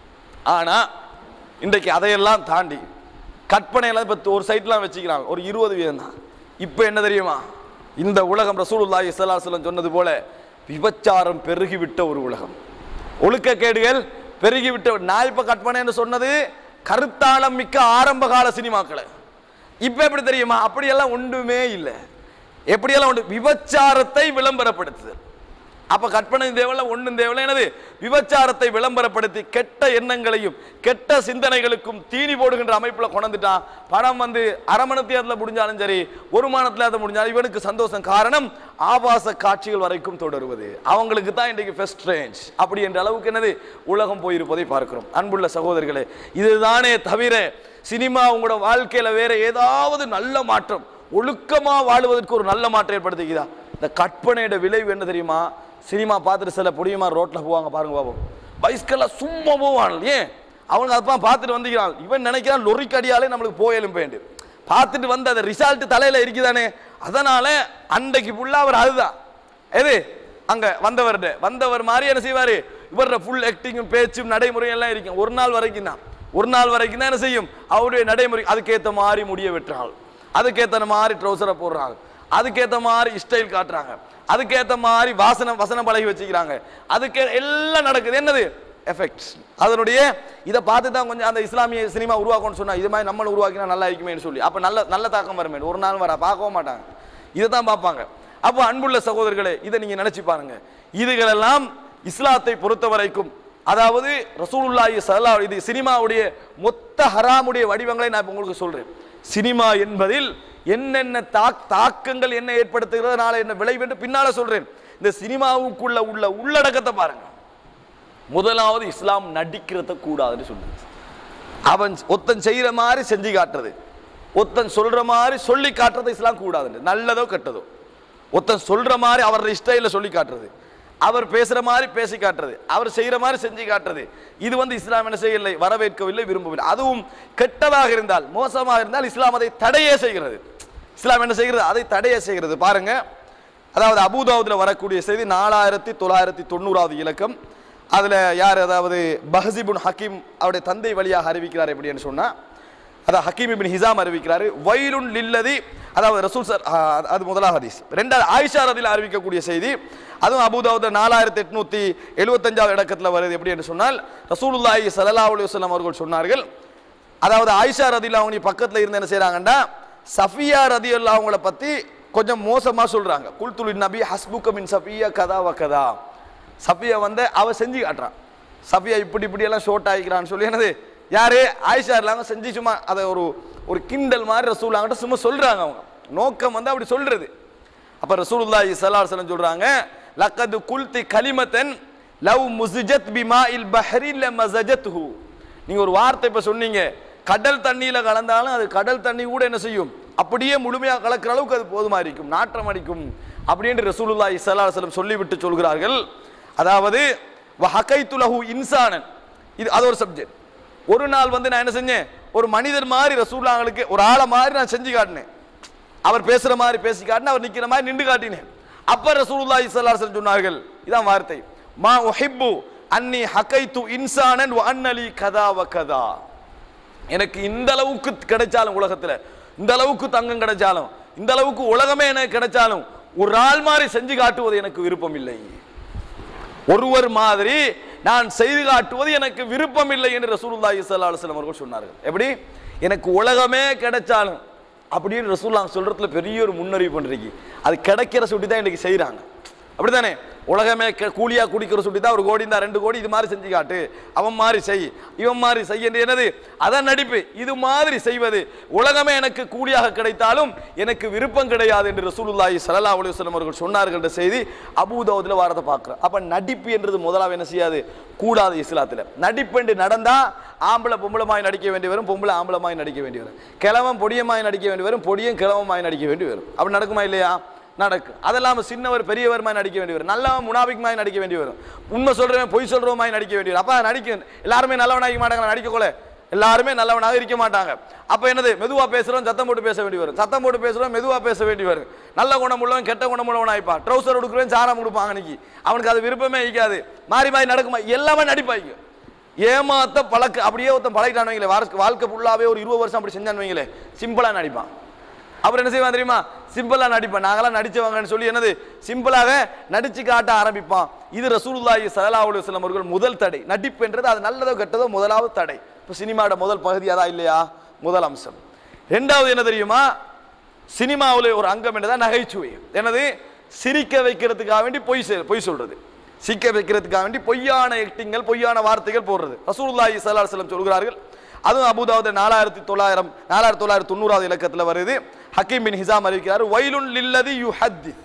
ஆனா இன்றைக்கு அதையெல்லாம் தாண்டி கற்பனையெல்லாம் இப்போ ஒரு சைட்லாம் வச்சுக்கிறாங்க, ஒரு இருபது வீதம் தான். இப்போ என்ன தெரியுமா, இந்த உலகம் ரசூலுல்லாஹி ஸல்லல்லாஹு அலைஹி வஸல்லம் சொன்னது போல விபச்சாரம் பெருகிவிட்ட ஒரு உலகம், ஒழுக்கக்கேடுகள் பெருகிவிட்ட. நான் இப்போ கற்பனைன்னு சொன்னது கருத்தாளம் மிக்க ஆரம்ப கால சினிமாக்களை. இப்போ எப்படி தெரியுமா, அப்படியெல்லாம் ஒன்றுமே இல்லை. எப்படியெல்லாம் உண்டு, விபச்சாரத்தை விளம்பரப்படுத்துதல். அப்ப கற்பனை தேவையில்ல, ஒன்றும் தேவையில்லை. என்னது, விபச்சாரத்தை விளம்பரப்படுத்தி கெட்ட எண்ணங்களையும் கெட்ட சிந்தனைகளுக்கும் தீனி போடுகின்ற அமைப்புல கொண்டுட்டான். பணம் வந்து அரை மணி நேரத்தில் முடிஞ்சாலும் சரி, ஒரு மாதத்துல அதை முடிஞ்சாலும் இவனுக்கு சந்தோஷம். காரணம் ஆபாச காட்சிகள் வரைக்கும் தொடருவது, அவங்களுக்கு தான் இன்றைக்கு ஃபர்ஸ்ட் ரேஞ்ச். அப்படி என்ற அளவுக்கு என்னது உலகம் போயிருப்பதை பார்க்கிறோம். அன்புள்ள சகோதரர்களே, இதுதானே தவிர சினிமா உங்களோட வாழ்க்கையில வேற ஏதாவது நல்ல மாற்றம், ஒழுக்கமா வாழுவதற்கு ஒரு நல்ல மாற்றம் ஏற்படுத்திக்குதா? இந்த கற்பனையோட விளைவு என்ன தெரியுமா, சினிமா பார்த்துட்டு சில பொடியமா ரோட்ல போவாங்க பாருங்க பாபு, பைஸ்கெல்லாம் சும்மா போவான். ஏன் அவங்க அதெல்லாம் பார்த்துட்டு வந்துக்கிறான், இவன் நினைக்கிறான் லொரிக்கு அடியாலே நம்மளுக்கு போயலும் பேண்டு பார்த்துட்டு வந்து அந்த ரிசல்ட் தலையில இருக்குதானே, அதனால அன்றைக்கு ஃபுல்லா அவர் அதுதான். எது அங்க வந்தவர் வந்தவர் மாதிரி என்ன செய்வாரு, இவர ஃபுல் ஆக்டிங்கும் பேச்சும் நடைமுறையும் எல்லாம் இருக்கும். ஒரு நாள் வரைக்கும் தான், ஒரு நாள் வரைக்கும் தான் என்ன செய்யும் அவருடைய நடைமுறை. அதுக்கேற்ற மாதிரி முடிய வெட்டுறாங்க, அதுக்கேற்ற மாதிரி ட்ரௌசரை போடுறாங்க, அதுக்கேற்ற மாதிரி ஸ்டைல் காட்டுறாங்க, அதுக்கேற்ற மாதிரி வாசனம் வசனம் பழகி வச்சுக்கிறாங்க, அதுக்கு எல்லாம் நடக்குது. என்னது எஃபெக்ட்ஸ். அதனுடைய இதை பார்த்து தான் கொஞ்சம் அந்த இஸ்லாமிய சினிமா உருவாக்கணும்னு சொன்னா, இது மாதிரி நம்மளும் உருவாக்கினா நல்லா இருக்குமே சொல்லி, அப்ப நல்ல நல்ல தாக்கம் வருமே. ஒரு நாள் வர பார்க்கவும் மாட்டாங்க, இதை தான் பார்ப்பாங்க. அப்போ அன்புள்ள சகோதரர்களே, இதை நீங்க நினைச்சு பாருங்க. இதுகளெல்லாம் இஸ்லாத்தை பொறுத்த வரைக்கும், அதாவது ரசூலுல்லாஹி ஸல்லல்லாஹு அலைஹி, இது சினிமாவுடைய மொத்த ஹராமுடைய வடிவங்களை நான் உங்களுக்கு சொல்றேன். சினிமா என்பதில் என்னென்ன தாக்கங்கள் என்ன ஏற்படுத்துகிறதுனால என்ன விளைவு என்று பின்னால சொல்றேன். இந்த சினிமாவுக்குள்ள உள்ள உள்ளடக்கத்தை பாருங்க. முதலாவது, இஸ்லாம் நடிக்கிறத கூடாதுன்னு சொல்லுது. அவன் ஒத்தன் செய்யற மாதிரி செஞ்சு காட்டுறது, ஒத்தன் சொல்ற மாதிரி சொல்லி காட்டுறது இஸ்லாம் கூடாது. நல்லதோ கெட்டதோ ஒருத்தன் சொல்ற மாதிரி அவரோட ஸ்டைல சொல்லி காட்டுறது, அவர் பேசுற மாதிரி பேசி காட்டுறது, அவர் செய்யற மாதிரி செஞ்சு காட்டுறது, இது வந்து இஸ்லாம் என்ன செய்யவில்லை, வரவேற்கவில்லை, விரும்பவில்லை. அதுவும் கெட்டதாக இருந்தால், மோசமாக இருந்தால் இஸ்லாம் அதை தடையே செய்கிறது. இஸ்லாம் என்ன செய்கிறது, அதை தடையே செய்கிறது. பாருங்க, அதாவது அபூதாவுதுல வரக்கூடிய செய்தி நாலாயிரத்தி தொள்ளாயிரத்தி தொண்ணூறாவது இலக்கம். அதுல யார், அதாவது பஹ்ஸிபுன் ஹக்கீம் அவருடைய தந்தை வழியாக அறிவிக்கிறார். எப்படின்னு சொன்னா, அதாவது ஹக்கீம் இப்னு ஹிசாம் அறிவிக்கிறாரு, வயலுன் லில்லதி, அதாவது ரசூல் சார், அது முதலாவது ஹதீஸ். ரெண்டாவது ஆயிஷா ரதியல்லாஹு அறிவிக்கக்கூடிய செய்தி, அதுவும் அபூதாவுத் நாலாயிரத்தி எட்நூத்தி எழுபத்தஞ்சாவது இடக்கத்துல வருது. எப்படி என்று சொன்னால், ரசூலுல்லாஹி ஸல்லல்லாஹு அலைஹி வஸல்லம் அவர்கள் சொன்னார்கள், அதாவது ஆயிஷா ரதியல்லாஹு அவங்க பக்கத்துல இருந்து என்ன செய்றாங்கன்னா, சஃபியா ரதியல்லாஹு அவங்கள பத்தி கொஞ்சம் மோசமா சொல்றாங்க. குல்துல் நபி ஹஸ்புக மின் சஃபியா கதா வ கதா, சஃபியா வந்து அவ செஞ்சு காட்டுறான், சஃபியா இப்படி இப்படி எல்லாம் ஷோர்ட் ஆகிக்கிறான்னு சொல்லி என்னது யாரு ஆயிஷா இல்லாம செஞ்சு சும்மா அதை ஒரு ஒரு கிண்டல் மாதிரி ரசூலுல்லாஹ்கிட்ட சும்மா சொல்றாங்க. அவங்க நோக்கம் வந்து அப்படி சொல்றது. அப்ப ரசூலுல்லாஹி ஸல்லல்லாஹு அலைஹி வஸல்லம் சொல்றாங்க, லக்கத் குல்தி கலிமத்தன் லவ் முஸிஜத் பிமாஇல் பஹ்ரி லமஸஜத்ஹு. நீங்க ஒரு வார்த்தை இப்ப சொன்னீங்க, கடல் தண்ணியில கலந்தாலும் அது கடல் தண்ணி கூட என்ன செய்யும், அப்படியே முழுமையாக கலக்கிற அளவுக்கு அது போதுமா இருக்கும், நாற்றம் அடிக்கும் அப்படின்னு ரசூலுல்லாஹி ஸல்லல்லாஹு அலைஹி வஸல்லம் சொல்லிவிட்டு சொல்கிறார்கள். அதாவது வஹகைது லஹு இன்சானன், இது அது ஒரு சப்ஜெக்ட். ஒரு நாள் வந்து நான் என்ன செஞ்சேன், ஒரு மனிதர் மாதிரி ரசூலுல்லாஹ்களுக்கு ஒரு ஆளை மாதிரி நான் செஞ்சு காட்டினேன், அவர் பேசுற மாதிரி பேசி காட்டினேன், அவர் நிக்கிற மாதிரி நின்று காட்டினேன். அப்ப ரசூலுல்லாஹி ஸல்லல்லாஹு அலைஹி வஸல்லம் சொன்னார்கள், இதான் வார்த்தை, மா உஹிப்பு அன்னி ஹகைது இன்சானன் வ அன்னலி கதா வ கதா. எனக்கு இந்த அளவுக்கு கிடைச்சாலும், உலகத்துல இந்த அளவுக்கு தங்கம் கிடைச்சாலும், இந்த அளவுக்கு உலகமே எனக்கு கிடைச்சாலும், ஒரு ஆள் மாதிரி செஞ்சு காட்டுவது எனக்கு விருப்பம் இல்லை, ஒருவர் மாதிரி நான் செய்து காட்டுவது எனக்கு விருப்பம் இல்லை என்று ரசூலுல்லாஹி ஸல்லல்லாஹு அலைஹி வஸல்லம் அவர்கள் சொன்னார்கள். எப்படி, எனக்கு உலகமே கிடைச்சாலும் அப்படின்னு ரசூலுல்லாஹ் சொல்றதுல பெரிய ஒரு முன்னறிவு பண்றீங்க. அது கிடைக்கிற சுட்டி தான் இன்னைக்கு செய்யறாங்க, அப்படித்தானே? உலகமே கூலியா குடிக்கிற சுட்டி தான், ஒரு கோடி இருந்தா ரெண்டு கோடி இது மாதிரி செஞ்சு காட்டு, அவன் மாதிரி செய், இவன் மாதிரி செய் என்று என்னது, அதான் நடிப்பு. இது மாதிரி செய்வது உலகமே எனக்கு கூலியாக கிடைத்தாலும் எனக்கு விருப்பம் கிடையாது என்று ரசூலுல்லாஹி ஸல்லல்லாஹு அலைஹி வஸல்லம் அவர்கள் சொன்னார்கள் என்ற செய்தி அபூதாவுதுல வாரத்தை பார்க்கிறோம். அப்ப நடிப்பு என்றது முதலாவது என்ன செய்யாது, கூடாது இஸ்லாத்துல. நடிப்பு என்று நடந்தா ஆம்பளை பொம்பளமாய் நடிக்க வேண்டி வரும், பொம்பளை ஆம்பளமாய் நடிக்க வேண்டி வரும், கிழவன் பொடியமாய் நடிக்க வேண்டி வரும், பொடியன் கிழவமாய் நடிக்க வேண்டி வரும். அப்படி நடக்குமா இல்லையா? நடக்கும். அதெல்லாம் சின்னவர் பெரியவர் மாதிரி நடிக்க வேண்டி வரும், நல்லவன் முனாபிக் மாதிரி நடிக்க வேண்டி வரும், உண்மை சொல்றவன் பொய் சொல்றவன் மாதிரி நடிக்க வேண்டி வரும். அப்ப நடிக்க எல்லாருமே நல்லவனாக மாட்டாங்க, நடிக்க கொள்ள எல்லாருமே நல்லவனாக இருக்க மாட்டாங்க. அப்ப என்னது, மெதுவா பேசுறோம் சத்தம் போட்டு பேச வேண்டி வரும், சத்தம் போட்டு பேசுறோம் மெதுவா பேச வேண்டி வரும். நல்ல குணம் உள்ளவன் கெட்ட குணம் உள்ளவன் ஆயிப்பான், ட்ரௌசர் கொடுக்குறவன் சாரம் கொடுப்பாங்க, அன்னைக்கு அவனுக்கு அது விருப்பமே இருக்காது, மாறி மாறி நடக்குமா, எல்லாமே நடிப்பாங்க. ஏமாத்த பழக்க அப்படியே ஒருத்தன் பழகிட்டான் வைங்களே, வாழ்க்கை ஃபுல்லாவே ஒரு இருபது வருஷம் அப்படி செஞ்சான்னு வைங்களே, சிம்பிளா நடிப்பான். அப்புறம் என்ன செய்வான் தெரியுமா, சிம்பிளா நடிப்பான். நாங்களாம் நடிச்சவங்கன்னு சொல்லி என்னது சிம்பிளாக நடிச்சு காட்ட ஆரம்பிப்பான். இது ரசூலுல்லாஹி ஸல்லல்லாஹு அலைஹி வஸல்லம் அவர்கள் முதல் தடை. நடிப்பு என்றது அது நல்லதோ கெட்டதோ முதலாவது தடை. இப்போ சினிமாவோட முதல் பகுதி அதான் இல்லையா, முதல் அம்சம். ரெண்டாவது என்ன தெரியுமா, சினிமாவில் ஒரு அங்கம் என்னதான் நகைச்சுவை. என்னது, சிரிக்க வைக்கிறதுக்காக வேண்டி பொய் பொய் சொல்றது, சிரிக்க வைக்கிறதுக்காக வேண்டி பொய்யான எக்டிங்கள், பொய்யான வார்த்தைகள் போடுறது. ரசூலுல்லாஹி ஸல்லல்லாஹு அலைஹி வஸல்லம் சொல்கிறார்கள், அதுவும் அபூதாவுத் நாலாயிரத்தி தொள்ளாயிரம் நாலாயிரத்தி தொள்ளாயிரத்தி தொண்ணூறாவது இலக்கத்தில் வருது. ஹக்கீம் பின் ஹிசாம் அறிவிக்கிறார், வயலுன் லில்லதி யுஹத்திஸ்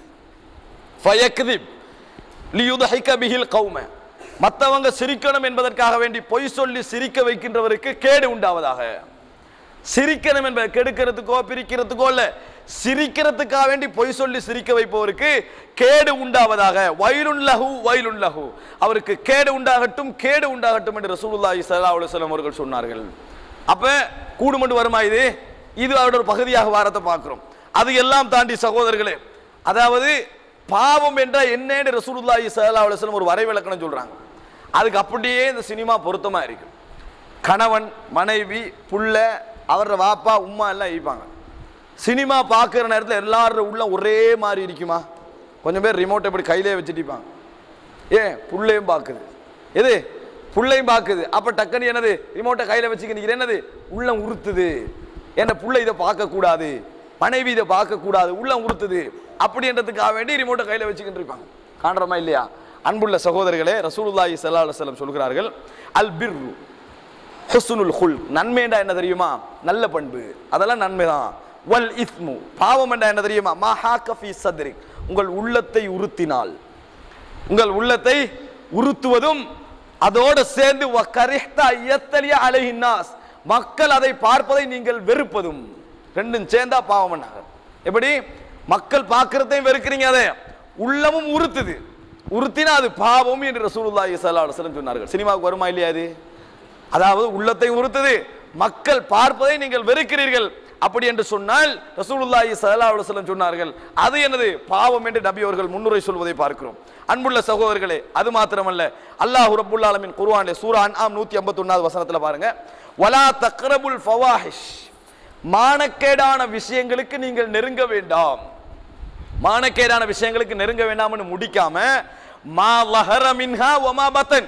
ஃபயக்திப் லியுத்ஹிக பிஹில் கௌம. மற்றவங்க சிரிக்கணும் என்பதற்காக வேண்டி பொய் சொல்லி சிரிக்க வைக்கின்றவருக்கு கேடு உண்டாவதாக. சிரிக்கணும் என்பதை கெடுக்கிறதுக்கோ பிரிக்கிறதுக்கோ இல்ல, சிரிக்கிறதுக்காக வேண்டி பொய் சொல்லி சிரிக்க வைப்பவருக்கு கேடு உண்டாவதாக. வயலுன் லஹு வயலுன் லஹு, அவருக்கு கேடு உண்டாகட்டும் கேடு உண்டாகட்டும் என்று ரசூலுல்லாஹி ஸல்லல்லாஹு அலைஹி வஸல்லம் அவர்கள் சொன்னார்கள். அப்ப கூடுமண்டு வருமா இது, இது அவரோட ஒரு பகுதியாக வாரத்தை பார்க்கிறோம். அது எல்லாம் தாண்டி சகோதரர்களே, அதாவது பாவம் என்ற என்னன்னு ரசூலுல்லாஹி ஸல்லல்லாஹு அலைஹி வஸல்லம் ஒரு வரைவிலக்கணம் சொல்றாங்க. அதுக்கு அப்படியே இந்த சினிமா பொருத்தமா இருக்கு. கணவன் மனைவி புள்ள அவரோட வாப்பா உம்மா எல்லாம் இருப்பாங்க. சினிமா பார்க்குற நேரத்தில் எல்லாரும் உள்ள ஒரே மாதிரி இருக்குமா, கொஞ்சம் பேர் ரிமோட்டை இப்படி கையிலே வச்சுட்டு இருப்பாங்க. ஏன், புள்ளையும் பார்க்குது, எது புள்ளையும் பார்க்குது. அப்போ டக்குன்னு என்னது, ரிமோட்டை கையில் வச்சுக்க என்னது, உள்ளம் உறுத்துது, என்ன புள்ள இதை பார்க்கக்கூடாது, மனைவி இதை பார்க்கக்கூடாது, உள்ளம் உறுத்துது அப்படின்றதுக்காக வேண்டி ரிமோட்டை கையில் வச்சுக்கிட்டு இருப்பாங்க. காண்றமா இல்லையா? அன்புள்ள சகோதரர்களே, ரசூலுல்லாஹி ஸல்லல்லாஹு அலைஹி வஸல்லம் சொல்கிறார்கள், அல் பிர்ரு ஹுஸ்னுல் குல்க், நன்மைண்டா என்ன தெரியுமா, நல்ல பண்பு, அதெல்லாம் நன்மைதான். வல் இஸ்மு, பாவம் என்றா என்ன தெரியுமா, மா ஹாக ஃபீ சத்ரி, உங்கள் உள்ளத்தை உறுத்தினால், உங்கள் உள்ளத்தை உறுத்துவதும் அதோடு சேர்ந்து வ கரிஹ்த யத்தலிய அலைஹின் நாஸ், மக்கள் அதை பார்ப்பதை நீங்கள் வெறுப்பதும். ரெண்டும் சேர்ந்தா பாவம் பண்ணாங்க. எப்படி மக்கள் பார்க்கறதையும் வெறுக்கிறீங்க, அதை உள்ளமும் உறுத்துது, உறுத்தினா அது பாவம் என்று ரசூலுல்லாஹி ஸல்லல்லாஹு அலைஹி வஸல்லம் சொன்னார்கள். சினிமாவுக்கு வருமா இல்லையா அது? அதாவது உள்ளத்தை உறுத்துது, மக்கள் பார்ப்பதை நீங்கள் வெறுக்கிறீர்கள். அப்படி என்று சொன்னால் ரசூலுல்லாஹி ஸல்லல்லாஹு அலைஹி வஸல்லம் சொன்னார்கள் அது என்னது பாவம் என்று நபி அவர்கள் முன்னுரை சொல்வதை பார்க்கிறோம். அன்புள்ள சகோதரர்களே, அது மாத்திரமல்ல, அல்லாஹ் ரப்பல் ஆலமீன் குர்ஆனிலே சூரா அன்ஆம் நூற்றி ஐம்பத்தி ஒன்றாவது வசனத்தில் பாருங்க, வலா தக்ரபுல் ஃபவாஹிஷ், மானக்கேடான விஷயங்களுக்கு நீங்கள் நெருங்க வேண்டாம். மானக்கேடான விஷயங்களுக்கு நெருங்க வேண்டாம்னு முடிக்காம மா லஹர மின்ஹா வமா பத்தன்,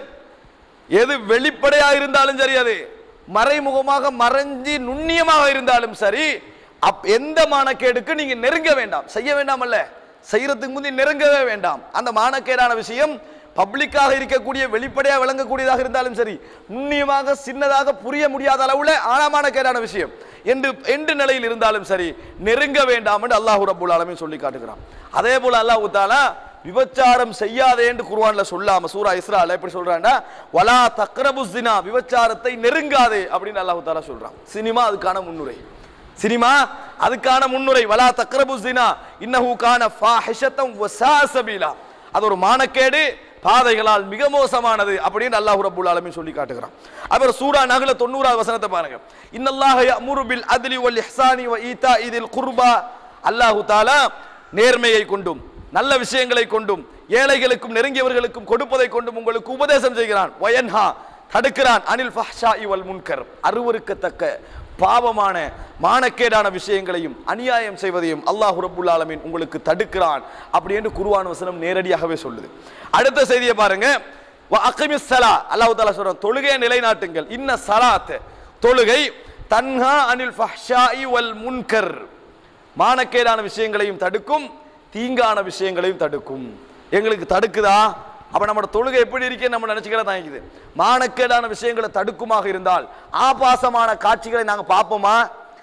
எது வெளிப்படையாக இருந்தாலும் சரி, அது மறைமுகமாக மறைஞ்சி நுண்ணியமாக இருந்தாலும் சரி, அப் எந்த மானக்கேடுக்கு நீங்க நெருங்க வேண்டாம், செய்ய வேண்டாம். அல்ல, செய்யறதுக்கு முந்தி நெருங்கவே வேண்டாம். அந்த மானக்கேடான விஷயம் பப்ளிக்காக இருக்கக்கூடிய வெளிப்படையாக விளங்கக்கூடியதாக இருந்தாலும் சரி, நுண்ணியமாக சின்னதாக புரிய முடியாத அளவுல ஆழமானக்கேடான விஷயம் என்று எந்த நிலையில் இருந்தாலும் சரி நெருங்க வேண்டாம் என்று அல்லாஹ் ரப்பல் ஆலமீன் சொல்லி காட்டுகிறான். அதே போல அல்லாஹ் தஆலா விபச்சாரம் செய்யாதே என்று குர்ஆன்ல சொல்லாம சூரா இஸ்ரால எப்படி சொல்றான்னா, வலா தக்ரபு ஸினா, விபச்சாரத்தை நெருங்காதே அப்படின்னு அல்லாஹ் தஆலா சொல்றான். சினிமா அதுக்கான முன்னுரை, சினிமா அதுக்கான முன்னுரை. வலா தக்ரபு ஸினா இன்னஹு கான ஃபாஹிஷத்தன் வ ஸாஅ ஸபீலா, அது ஒரு மானக்கேடு, பாதைகளால் மிக மோசமானது அப்படின்னு அல்லாஹ் ரப்பல் ஆலமீன் சொல்லி காட்டுகிறான். அப்புறம் சூரா நஹ்ல தொண்ணூறாவது வசனத்தை பாருங்க, இன்னல்லாஹ யஅமுரு பில் அத்லி வல் இஹ்சானி வ ஈதாஇ தில் குர்பா, அல்லாஹ் தஆலா நேர்மையை கொண்டும் நல்ல விஷயங்களை கொண்டும் ஏழைகளுக்கும் நெருங்கியவர்களுக்கும் கொடுப்பதை கொண்டும் உங்களுக்கு உபதேசம் செய்கிறான். வயன்ஹா, தடுக்கிறான். அனில் ஃபஹ்ஷாஇ வல் முன்கர், அருவருக்கத்தக்க பாவமான மானக்கேடான விஷயங்களையும் அநியாயம் செய்வதையும் அல்லாஹ் ரப்பல் ஆலமீன் உங்களுக்கு தடுக்கிறான் அப்படி என்று குர்ஆன் வசனம் நேரடியாகவே சொல்லுது. அடுத்த செய்தியை பாருங்க, வ அகிமிஸ் ஸலா, அல்லாஹ் தஆலா சொல்றான் தொழுகையை நிலைநாட்டுங்கள். இன்ன ஸலாத், தொழுகை தன்ஹா அனில் ஃபஹ்ஷாஇ வல் முன்கர், மானக்கேடான விஷயங்களையும் தடுக்கும், தீங்கான விஷயங்களையும் தடுக்கும். எங்களுக்கு தடுக்குதா? அப்ப நம்ம தொழுகை எப்படி இருக்கே நம்ம நினைச்சுக்கிற தாங்கிக்குது. மானக்கேடான விஷயங்களை தடுக்குமாக இருந்தால் ஆபாசமான காட்சிகளை நாங்கள் பார்ப்போமா?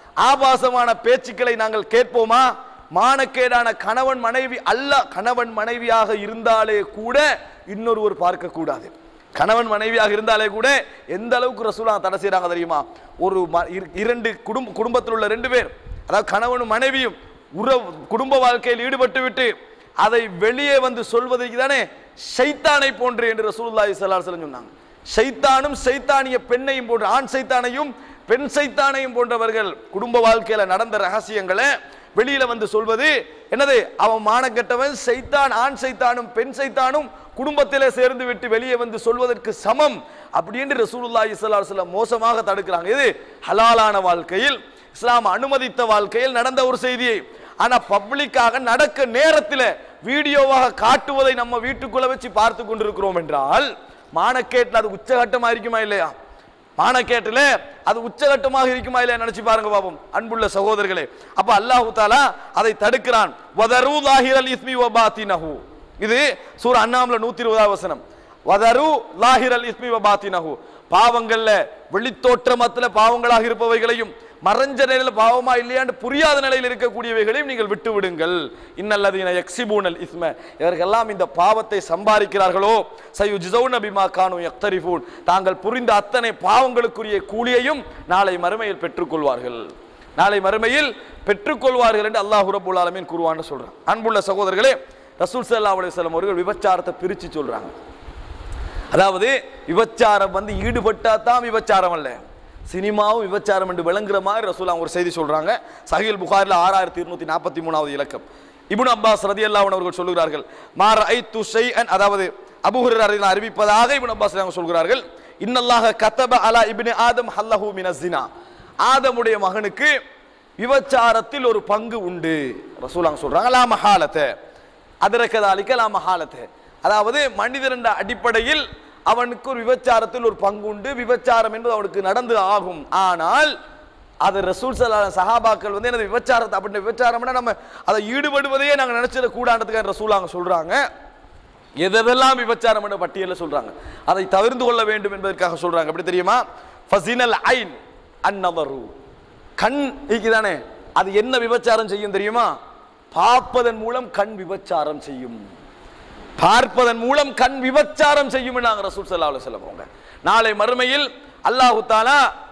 ஆபாசமான பேச்சுக்களை நாங்கள் கேட்போமா? மானக்கேடான கணவன் மனைவி அல்ல, கணவன் மனைவியாக இருந்தாலே கூட இன்னொருவர் பார்க்க கூடாது. கணவன் மனைவியாக இருந்தாலே கூட எந்த அளவுக்கு ரசூலுல்லாஹ் தடை செய்றாங்க தெரியுமா? ஒரு இரண்டு குடும்ப குடும்பத்தில் உள்ள ரெண்டு பேர், அதாவது கணவனும் மனைவியும் உறவு குடும்ப வாழ்க்கையில் ஈடுபட்டு விட்டு அதை வெளியே வந்து சொல்வதற்கு தானே ஷைத்தானை போன்று என்று ரசூலுல்லாஹி ஸல்லல்லாஹு அலைஹி வஸல்லம் சொன்னாங்க. ஷைத்தானும் ஷைத்தானிய பெண்ணையும் போன்ற, ஆண் சைத்தானையும் பெண் சைத்தானையும் போன்றவர்கள் குடும்ப வாழ்க்கையில நடந்த ரகசியங்களை வெளியில வந்து சொல்வது என்னது? அவன் மானக்கெட்டவன், சைத்தான், ஆண் சைத்தானும் பெண் சைத்தானும் குடும்பத்திலே சேர்ந்து விட்டு வெளியே வந்து சொல்வதற்கு சமம் அப்படின்னு ரசூலுல்லாஹி ஸல்லல்லாஹு அலைஹி வஸல்லம் மோசமாக தடுக்கிறாங்க. இது ஹலாலான வாழ்க்கையில், இஸ்லாம் அனுமதித்த வாழ்க்கையில் நடந்த ஒரு செய்தியை ஆனா பப்ளிக்காக நடக்க நேரத்தில் வீடியோவாக காட்டுவதை நம்ம வீட்டுக்குள்ள வச்சு பார்த்து கொண்டிருக்கிறோம் என்றால் மானக்கேட்டில் அது உச்சகட்டமா இருக்குமா இல்லையா? மானக்கேட்டில் அது உச்சகட்டமாக இருக்குமா இல்லையா? நினைச்சு பாருங்க பாப்போம் அன்புள்ள சகோதரர்களே. அப்ப அல்லாஹ் தஆலா அதை தடுக்கிறான். வதரு லாஹிரல் இஸ்மி வ பாத்தினஹு, இது சூரா அன்ஆம்ல நூற்றி இருபதாவது வசனம். வதரு லாஹிரல் இஸ்மி வ பாத்தினஹு, பாவங்கள்ல வெளித்தோற்றமத்துல பாவங்களாக இருப்பவைகளையும் மறைஞ்ச நிலையில் பாவமா இல்லையான்னு புரியாத நிலையில் இருக்கக்கூடியவைகளையும் நீங்கள் விட்டு விடுங்கள். இன்னல்லதீன யக்ஸிபூனல் இஸ்ம, இவர்களெல்லாம் இந்த பாவத்தை சம்பாதிக்கிறார்களோ சயுஜ்ஸௌன பிமா கானூ யக்தரிஃபூன், தாங்கள் புரிந்த அத்தனை பாவங்களுக்குரிய கூலியையும் நாளை மறுமையில் பெற்றுக்கொள்வார்கள், நாளை மறுமையில் பெற்றுக்கொள்வார்கள் என்று அல்லாஹ் ரப்பல் ஆலமீன் குர்ஆன்ல சொல்றான். அன்புள்ள சகோதரர்களே, ரசூல் ஸல்லல்லாஹு அலைஹி வஸல்லம் அவர்கள் விபச்சாரத்தை பிரிச்சு சொல்றாங்க. அதாவது விபச்சாரம் வந்து ஈடுபட்டா தான் விபச்சாரம் அல்ல, சினிமாவும் விபச்சாரம் என்று விளங்குற மாதிரி ரசூலுல்லாஹ் ஒரு செய்தி சொல்றாங்க. சஹீஹ் புகாரில ஆறாயிரத்தி இருநூத்தி நாற்பத்தி மூணாவது இலக்கம். இப்னு அப்பாஸ் ரலியல்லாஹு அன்ஹு அவர்கள் சொல்கிறார்கள், மா ரஅய்து ஷைஅன், அதாவது அபூ ஹுரைரா ரலியல்லாஹு அறிவிப்பதாக இப்னு அப்பாஸ் சொல்கிறார்கள், இன்னல்லாஹ கதப அலா இப்னு ஆதம் ஹல்லஹு மினஸ் ஸினா, ஆதமுடைய மகனுக்கு விபச்சாரத்தில் ஒரு பங்கு உண்டு ரசூலுல்லாஹ் சொல்றாங்க. லா மஹாலத அதரகதாலிக லா மஹாலத, அதாவது மனிதன் என்ற அடிப்படையில் அவனுக்கு ஒரு விபச்சாரத்தில் ஒரு பங்கு உண்டு, விபச்சாரம் என்பது அவனுக்கு நடந்து ஆகும். ஆனால் அது ரசூல் ஸல்லல்லாஹு அலைஹி சஹாபாக்கள் வந்து என்ன விபச்சாரத்தை அப்படி விபச்சாரம்னா நம்ம அதை ஈடுபடுவதையே நாங்கள் நினைச்சிட கூடாதுக்காக ரசூலுல்லாஹ் சொல்றாங்க. எதெல்லாம் விபச்சாரம் என்ற பட்டியலில் சொல்றாங்க, அதை தவிர்த்து கொள்ள வேண்டும் என்பதற்காக சொல்றாங்க. எப்படி தெரியுமா? ஃபஸினல் ஐன் அன்னதரு, கண் இருக்குதானே, அது என்ன விபச்சாரம் செய்யும் தெரியுமா? பார்ப்பதன் மூலம் கண் விபச்சாரம் செய்யும், பார்ப்பதன் மூலம் கண் விபச்சாரம் செய்யும் நாங்கள் ரசூல் ஸல்லல்லாஹு அலைஹி வஸல்லம். நாளை மறுமையில் அல்லாஹ் தஆலா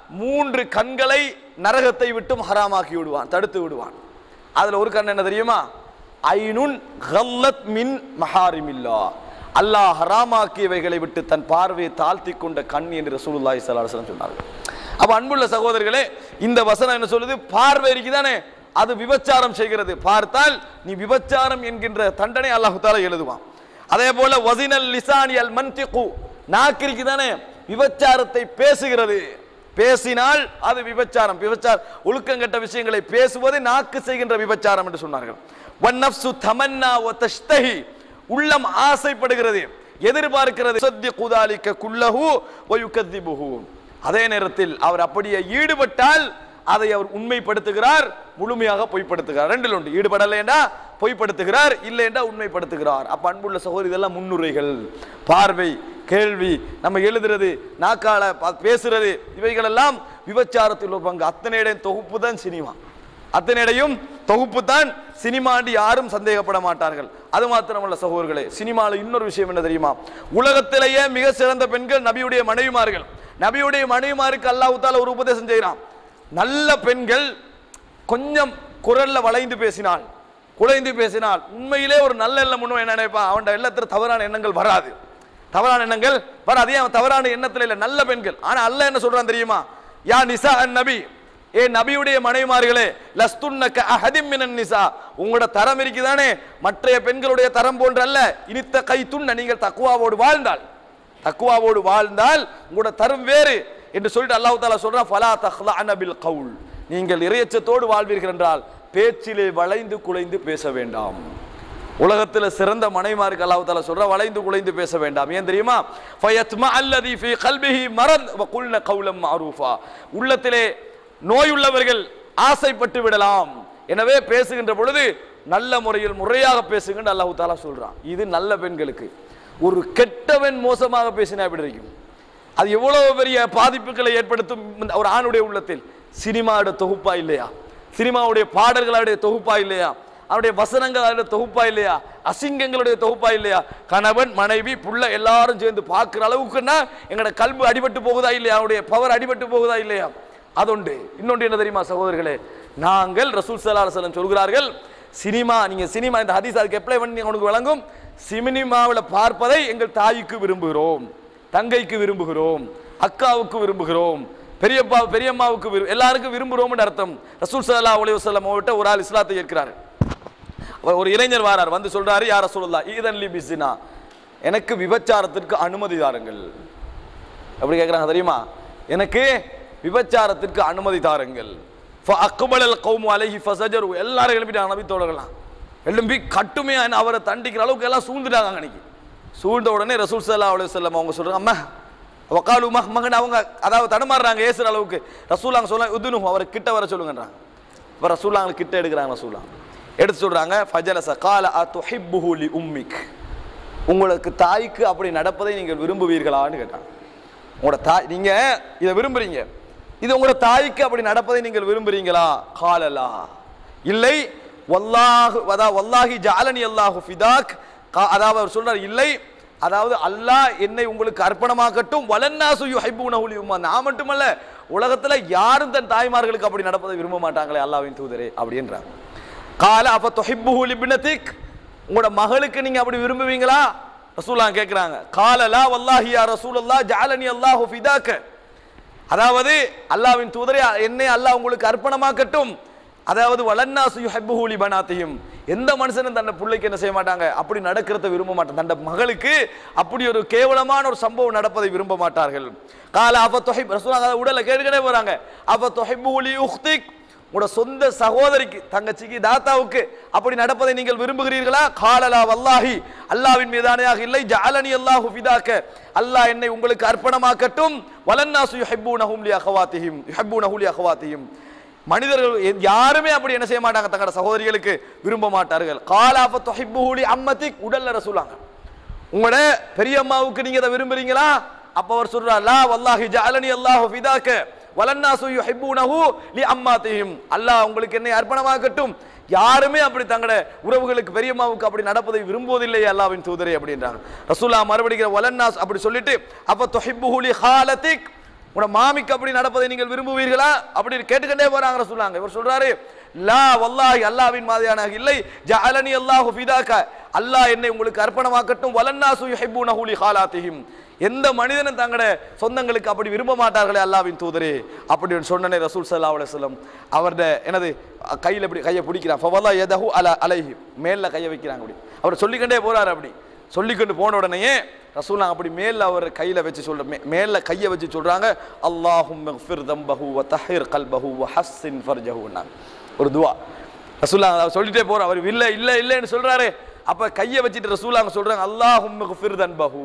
மூன்று கண்களை நரகத்தை விட்டும் ஹராமாக்கி விடுவான், தடுத்து விடுவான். அதுல ஒரு கண் என்ன தெரியுமா? ஐனுன் கல்லத் மின் மஹாரிமில்லா, அல்லாஹ் ஹராமாக்கியவைகளை விட்டு தன் பார்வையை தாழ்த்தி கொண்ட கண் என்று ரசூலுல்லாஹி ஸல்லல்லாஹு அலைஹி வஸல்லம் சொன்னார்கள். அப்ப அன்புள்ள சகோதரர்களே, இந்த வசனம் என்ன சொல்லுது? பார்வை இருக்குதானே, அது விபச்சாரம் செய்கிறது. பார்த்தால் நீ விபச்சாரம் என்கின்ற தண்டனை அல்லாஹ் தஆலா எழுதுவான். அதே போல வஸினல் லிசானி அல் மன்திகு, நாக்கு இருக்குதானே, விபச்சாரத்தை பேசுகிறது. பேசினால் அது விபச்சாரம். விபச்சார ஒழுக்கங்கட்ட விஷயங்களை பேசுவது நாக்கு செய்கின்ற விபச்சாரம் என்று சொன்னார்கள். வன்னஃப்சு தமன்னா வ தஷ்தஹி, உள்ளம் ஆசைப்படுகிறது, எதிர்பார்க்கிறது. ஸத்திகு ذلك குல்லஹு வ யுகذிபுஹு, அதே நேரத்தில் அவர் அப்படியே ஈடுபட்டால் அதை அவர் உண்மைப்படுத்துகிறார், முழுமையாக பொய்ப்படுத்துகிறார். ரெண்டில் ஒன்று, ஈடுபடலைன்னா பொய்ப்படுத்துகிறார், இல்லைன்னா உண்மைப்படுத்துகிறார். அப்ப அன்புள்ள சகோதரி, இதெல்லாம் முன்னுரைகள். பார்வை, கேள்வி, நம்ம எழுதுறது, நாக்கால பேசுறது, இவைகள் எல்லாம் விபச்சாரத்தில் ஒரு பங்கு. அத்தனையுடைய தொகுப்பு தான் சினிமா, அத்தனையுடையும் தொகுப்பு தான் சினிமாண்டி யாரும் சந்தேகப்பட மாட்டார்கள். அது மாத்திரமல்ல சகோதரர்களே, சினிமாவில் இன்னொரு விஷயம் என்ன தெரியுமா? உலகத்திலேயே மிக சிறந்த பெண்கள் நபியுடைய மனைவிமார்கள். நபியுடைய மனைவிமாருக்கு அல்லாஹ் தஆலா ஒரு உபதேசம் செய்கிறான். நல்ல பெண்கள் கொஞ்சம் குரல்ல வளைந்து பேசினால், குலைந்து பேசினால், உண்மையிலே ஒரு நல்ல எண்ணம் முன்னும் என்ன நினைப்பான்? அவன் எண்ணத்தில் தவறான எண்ணங்கள் வராது, தவறான எண்ணங்கள் வராது. அவன் தவறான எண்ணத்தில் இல்லை, நல்ல பெண்கள். ஆனா அல்லாஹ் என்ன சொல்றான் தெரியுமா? யா நிசா அன் நபி, ஏ நபியுடைய மனைவிமார்களே, லஸ்துன்னக அஹதிம் மினன் நிசா, உங்களோட தரம் இருக்குதானே மற்றைய பெண்களுடைய தரம் போன்ற அல்ல. இனித்த கைத்துன்ன, நீங்கள் தக்வாவோடு வாழ்ந்தால், தக்வாவோடு வாழ்ந்தால் உங்களோட தரம் வேறு என்று சொல்லிட்டு அல்லாஹ் தஆலா சொல்றான், ஃபலா தக்லஅன பில் கவுல், நீங்கள் இறையச்சத்தோடு வாழ்வீர்கள் என்றால் பேச்சிலே வளைந்து குலைந்து பேச வேண்டாம். உலகத்தில் சிறந்த மனைவிமாருக்கு அல்லாஹ் தஆலா சொல்ற, வளைந்து குலைந்து பேச வேண்டாம். ஏன் தெரியுமா? ஃபயத்மா அல்லதி ஃபீ கல்பிஹி மரத் வ குல்ன கௌலம் மஅரூஃபா, உள்ளத்திலே நோயுள்ளவர்கள் ஆசைப்பட்டு விடலாம். எனவே பேசுகின்ற பொழுது நல்ல முறையில் முறையாக பேசுகின்ற அல்லாஹ் தஆலா சொல்றான். இது நல்ல பெண்களுக்கு. ஒரு கெட்டவன் மோசமாக பேசினா எப்படி இருக்கும்? அது எவ்வளவு பெரிய பாதிப்புகளை ஏற்படுத்தும் ஒரு ஆணுடைய உள்ளத்தில். சினிமாவுடைய தொகுப்பா இல்லையா? சினிமாவுடைய பாடல்களுடைய தொகுப்பா இல்லையா? அவருடைய வசனங்களுடைய தொகுப்பா இல்லையா? அசிங்கங்களுடைய தொகுப்பா இல்லையா? கணவன், மனைவி, புள்ள எல்லாரும் சேர்ந்து பார்க்கிற அளவுக்குன்னா எங்களோட கல்வி அடிபட்டு போகுதா இல்லையா? அவருடைய பவர் அடிபட்டு போகுதா இல்லையா? அதொன்று. இன்னொன்று என்ன தெரியுமா சகோதரர்களே? நாங்கள் ரசூல் ஸல்லல்லாஹு அலைஹி வஸல்லம் சொல்கிறார்கள், சினிமா, நீங்க சினிமா, இந்த ஹதீஸ் அதுக்கு அப்ளை பண்ணி உங்களுக்கு வழங்கும். சினிமாவில் பார்ப்பதை எங்கள் தாய்க்கு விரும்புகிறோம், தங்கைக்கு விரும்புகிறோம், அக்காவுக்கு விரும்புகிறோம், பெரியப்பா பெரியம்மாவுக்கு எல்லாருக்கும் விரும்புகிறோம் அர்த்தம். ரசூல் ஸல்லல்லாஹு அலைஹி வஸல்லம் அவர்கிட்ட ஒரு ஆள் இஸ்லாத்தை ஏற்கிறார். ஒரு இளைஞர் வாரார், வந்து சொல்றாரு, யா ரசூலுல்லாஹ் ஈதன் லி பிஸ்ஸினா, எனக்கு விபச்சாரத்திற்கு அனுமதி தாருங்கள். எப்படி கேட்குறாங்க தெரியுமா? எனக்கு விபச்சாரத்திற்கு அனுமதி தாருங்கள். ஃபஅக்பலல் கௌமு அலைஹி ஃபஸஜரு, எல்லாரும் எழுப்பிட்டாங்க நபி தோழர்களாம். எழும்பி கட்டுமையா அவரை தண்டிக்கிற அளவுக்கு எல்லாம் சூழ்ந்துட்டாங்க. அன்னைக்கு சூழ்ந்த உடனே ரசூல் ஸல்லல்லாஹு அலைஹி வஸல்லம் அவங்க சொல்றாங்க, அம்மா வகாலு மஹ் மகன், அவங்க அதாவது தடுமாறுறாங்க ஏசுற அளவுக்கு. ரசூலாங்க சொல்ல உதுனு, அவரை கிட்ட வர சொல்லுங்கன்றாங்க. இப்போ ரசூலாங்க கிட்ட எடுக்கிறாங்க. ரசூலா எடுத்து சொல்றாங்க, ஃபஜலஸ கால அதுஹிப்புஹு லி உம்மிக், உங்களுக்கு தாய்க்கு அப்படி நடப்பதை நீங்கள் விரும்புவீர்களான்னு கேட்டாங்க. உங்களோட தாய், நீங்க இதை விரும்புறீங்க, இது உங்களோட தாய்க்கு அப்படி நடப்பதை நீங்கள் விரும்புறீங்களா? காலலா, இல்லை. வல்லாஹு வதா வல்லாஹி ஜஅலனி அல்லாஹு ஃபிதாக், அதாவது அவர் சொல்றார், இல்லை, அதாவது அல்லாஹ் என்னை உங்களுக்கு அர்ப்பணமாக்கட்டும். வலன்னாசு யுஹிப்புனஹு லி உம்மா, நான் மட்டுமல்ல உலகத்துல யாரும் தன் தாய்மார்களுக்கு அப்படி நடப்பதை விரும்ப மாட்டாங்களே அல்லாஹ்வின் தூதரே அப்படின்றாங்க. கால அப்ப துஹிப்புஹு லிப்னதிக், உங்களோட மகளுக்கு நீங்க அப்படி விரும்புவீங்களா? ரசூலுல்லாஹ் கேக்குறாங்க. காலலா வல்லாஹி யா ரசூலல்லாஹ் ஜஅலனி அல்லாஹு ஃபிதாக், அதாவது அல்லாஹ்வின் தூதரே என்னை அல்லாஹ் உங்களுக்கு அர்ப்பணமாக்கட்டும். அதாவது வலன்னாசு யுஹிப்புஹு லி பனாத்திஹிம், எந்த மனுஷனும் தன்னை பிள்ளைக்கு என்ன செய்ய மாட்டாங்க, அப்படி நடக்கிறத விரும்ப மாட்டாங்க. தன்னை மகளுக்கு அப்படி ஒரு கேவலமான ஒரு சம்பவம் நடப்பதை விரும்ப மாட்டார்கள். கால அப்ப தொஹிப், ரசூலுல்லாஹ் உடல கேட்டுக்கிட்டே போறாங்க. அப்ப தொஹிப்புஹு லி உக்திக், உங்களோட சொந்த சகோதரிக்கு, தங்கச்சிக்கு, தாத்தாவுக்கு அப்படி நடப்பதை நீங்கள் விரும்புகிறீர்களா? காலலா வல்லாஹி, அல்லாஹ்வின் மீதானையாக இல்லை. ஜஅலனி அல்லாஹு ஃபிதாக்க, அல்லாஹ் என்னை உங்களுக்கு அர்ப்பணமாக்கட்டும். வலன்னாசு யுஹிப்புனஹும் லி அஹவாத்திஹிம் யுஹிப்புனஹு லி அஹவாத்திஹிம், மனிதர்கள் யாருமே அப்படி என்ன செய்ய மாட்டாங்க, தங்களோட சகோதரிகளுக்கு விரும்ப மாட்டார்கள். காலா ஃப துஹிப்புஹு லி அம்மதிக், உடல்ல ரசூலாங்க, உங்களோட பெரியம்மாவுக்கு நீங்க அதை விரும்புறீங்களா? அப்ப அவர் சொல்றார், லா வல்லாஹி ஜஅலனி அல்லாஹு ஃபிதாக்க வலன்னாசு யுஹிப்புனஹு லி அம்மாத்திஹிம், அல்லாஹ் உங்களுக்கு என்னை அர்ப்பணமாக்கட்டும். யாருமே அப்படி தங்களோட உறவுகளுக்கு பெரியம்மாவுக்கு அப்படி நடப்பதை விரும்புவதில்லை அல்லாஹ்வின் தூதரே அப்படின்றாங்க. ரசூலுல்லாஹ் மறுபடியும் வலன்னாஸ் அப்படி சொல்லிட்டு, அப்ப துஹிப்புஹு லி ஹாலதிக், உங்களோட மாமிக்கு அப்படி நடப்பதை நீங்கள் விரும்புவீர்களா அப்படின்னு கேட்டுக்கிட்டே போறாங்க ரசூலுல்லாஹ். இவர் சொல்றாரு, லா வல்லாஹி, அல்லாஹ்வின் மாதிரியான இல்லை, ஜஅலனி அல்லாஹு ஃபிதாக, அல்லாஹ் என்னை உங்களுக்கு அர்ப்பணமாக்கட்டும், வலன்னாசு யுஹிப்பூனஹு லிகாலாத்திஹிம், எந்த மனிதனும் தங்கட சொந்தங்களுக்கு அப்படி விரும்ப மாட்டார்களே அல்லாஹ்வின் தூதரே அப்படின்னு சொன்னனே ரசூல் ஸல்லல்லாஹு அலைஹி வஸல்லம் அவர்ட எனது கையில் இப்படி கையை பிடிக்கிறான், ஃபவல்லா யதஹு அலா அலைஹி, மேல்ல கையை வைக்கிறாங்க. அப்படி அவர் சொல்லிக்கிட்டே போறாரு. அப்படி சொல்லிக்கொண்டு போன உடனேயே ரசூலுல்லாஹ் அப்படி மேல்ல அவர் கையில வச்சு சொல்ற மேல்ல கையை வச்சு சொல்றாங்க, அல்லாஹும்ம ஃபிர் தம்பஹு வ தஹிர் கல்பஹு வ ஹஸ்ஸின் ஃபர்ஜஹு. ஒரு துவா ரசூலுல்லாஹ் சொல்லிட்டே போற. அவர் இல்ல இல்ல இல்லன்னு சொல்றாரு. அப்ப கையை வச்சுட்டு ரசூலுல்லாஹ் சொல்றாங்க, அல்லாஹும்ம ஃபிர் தம்பஹு,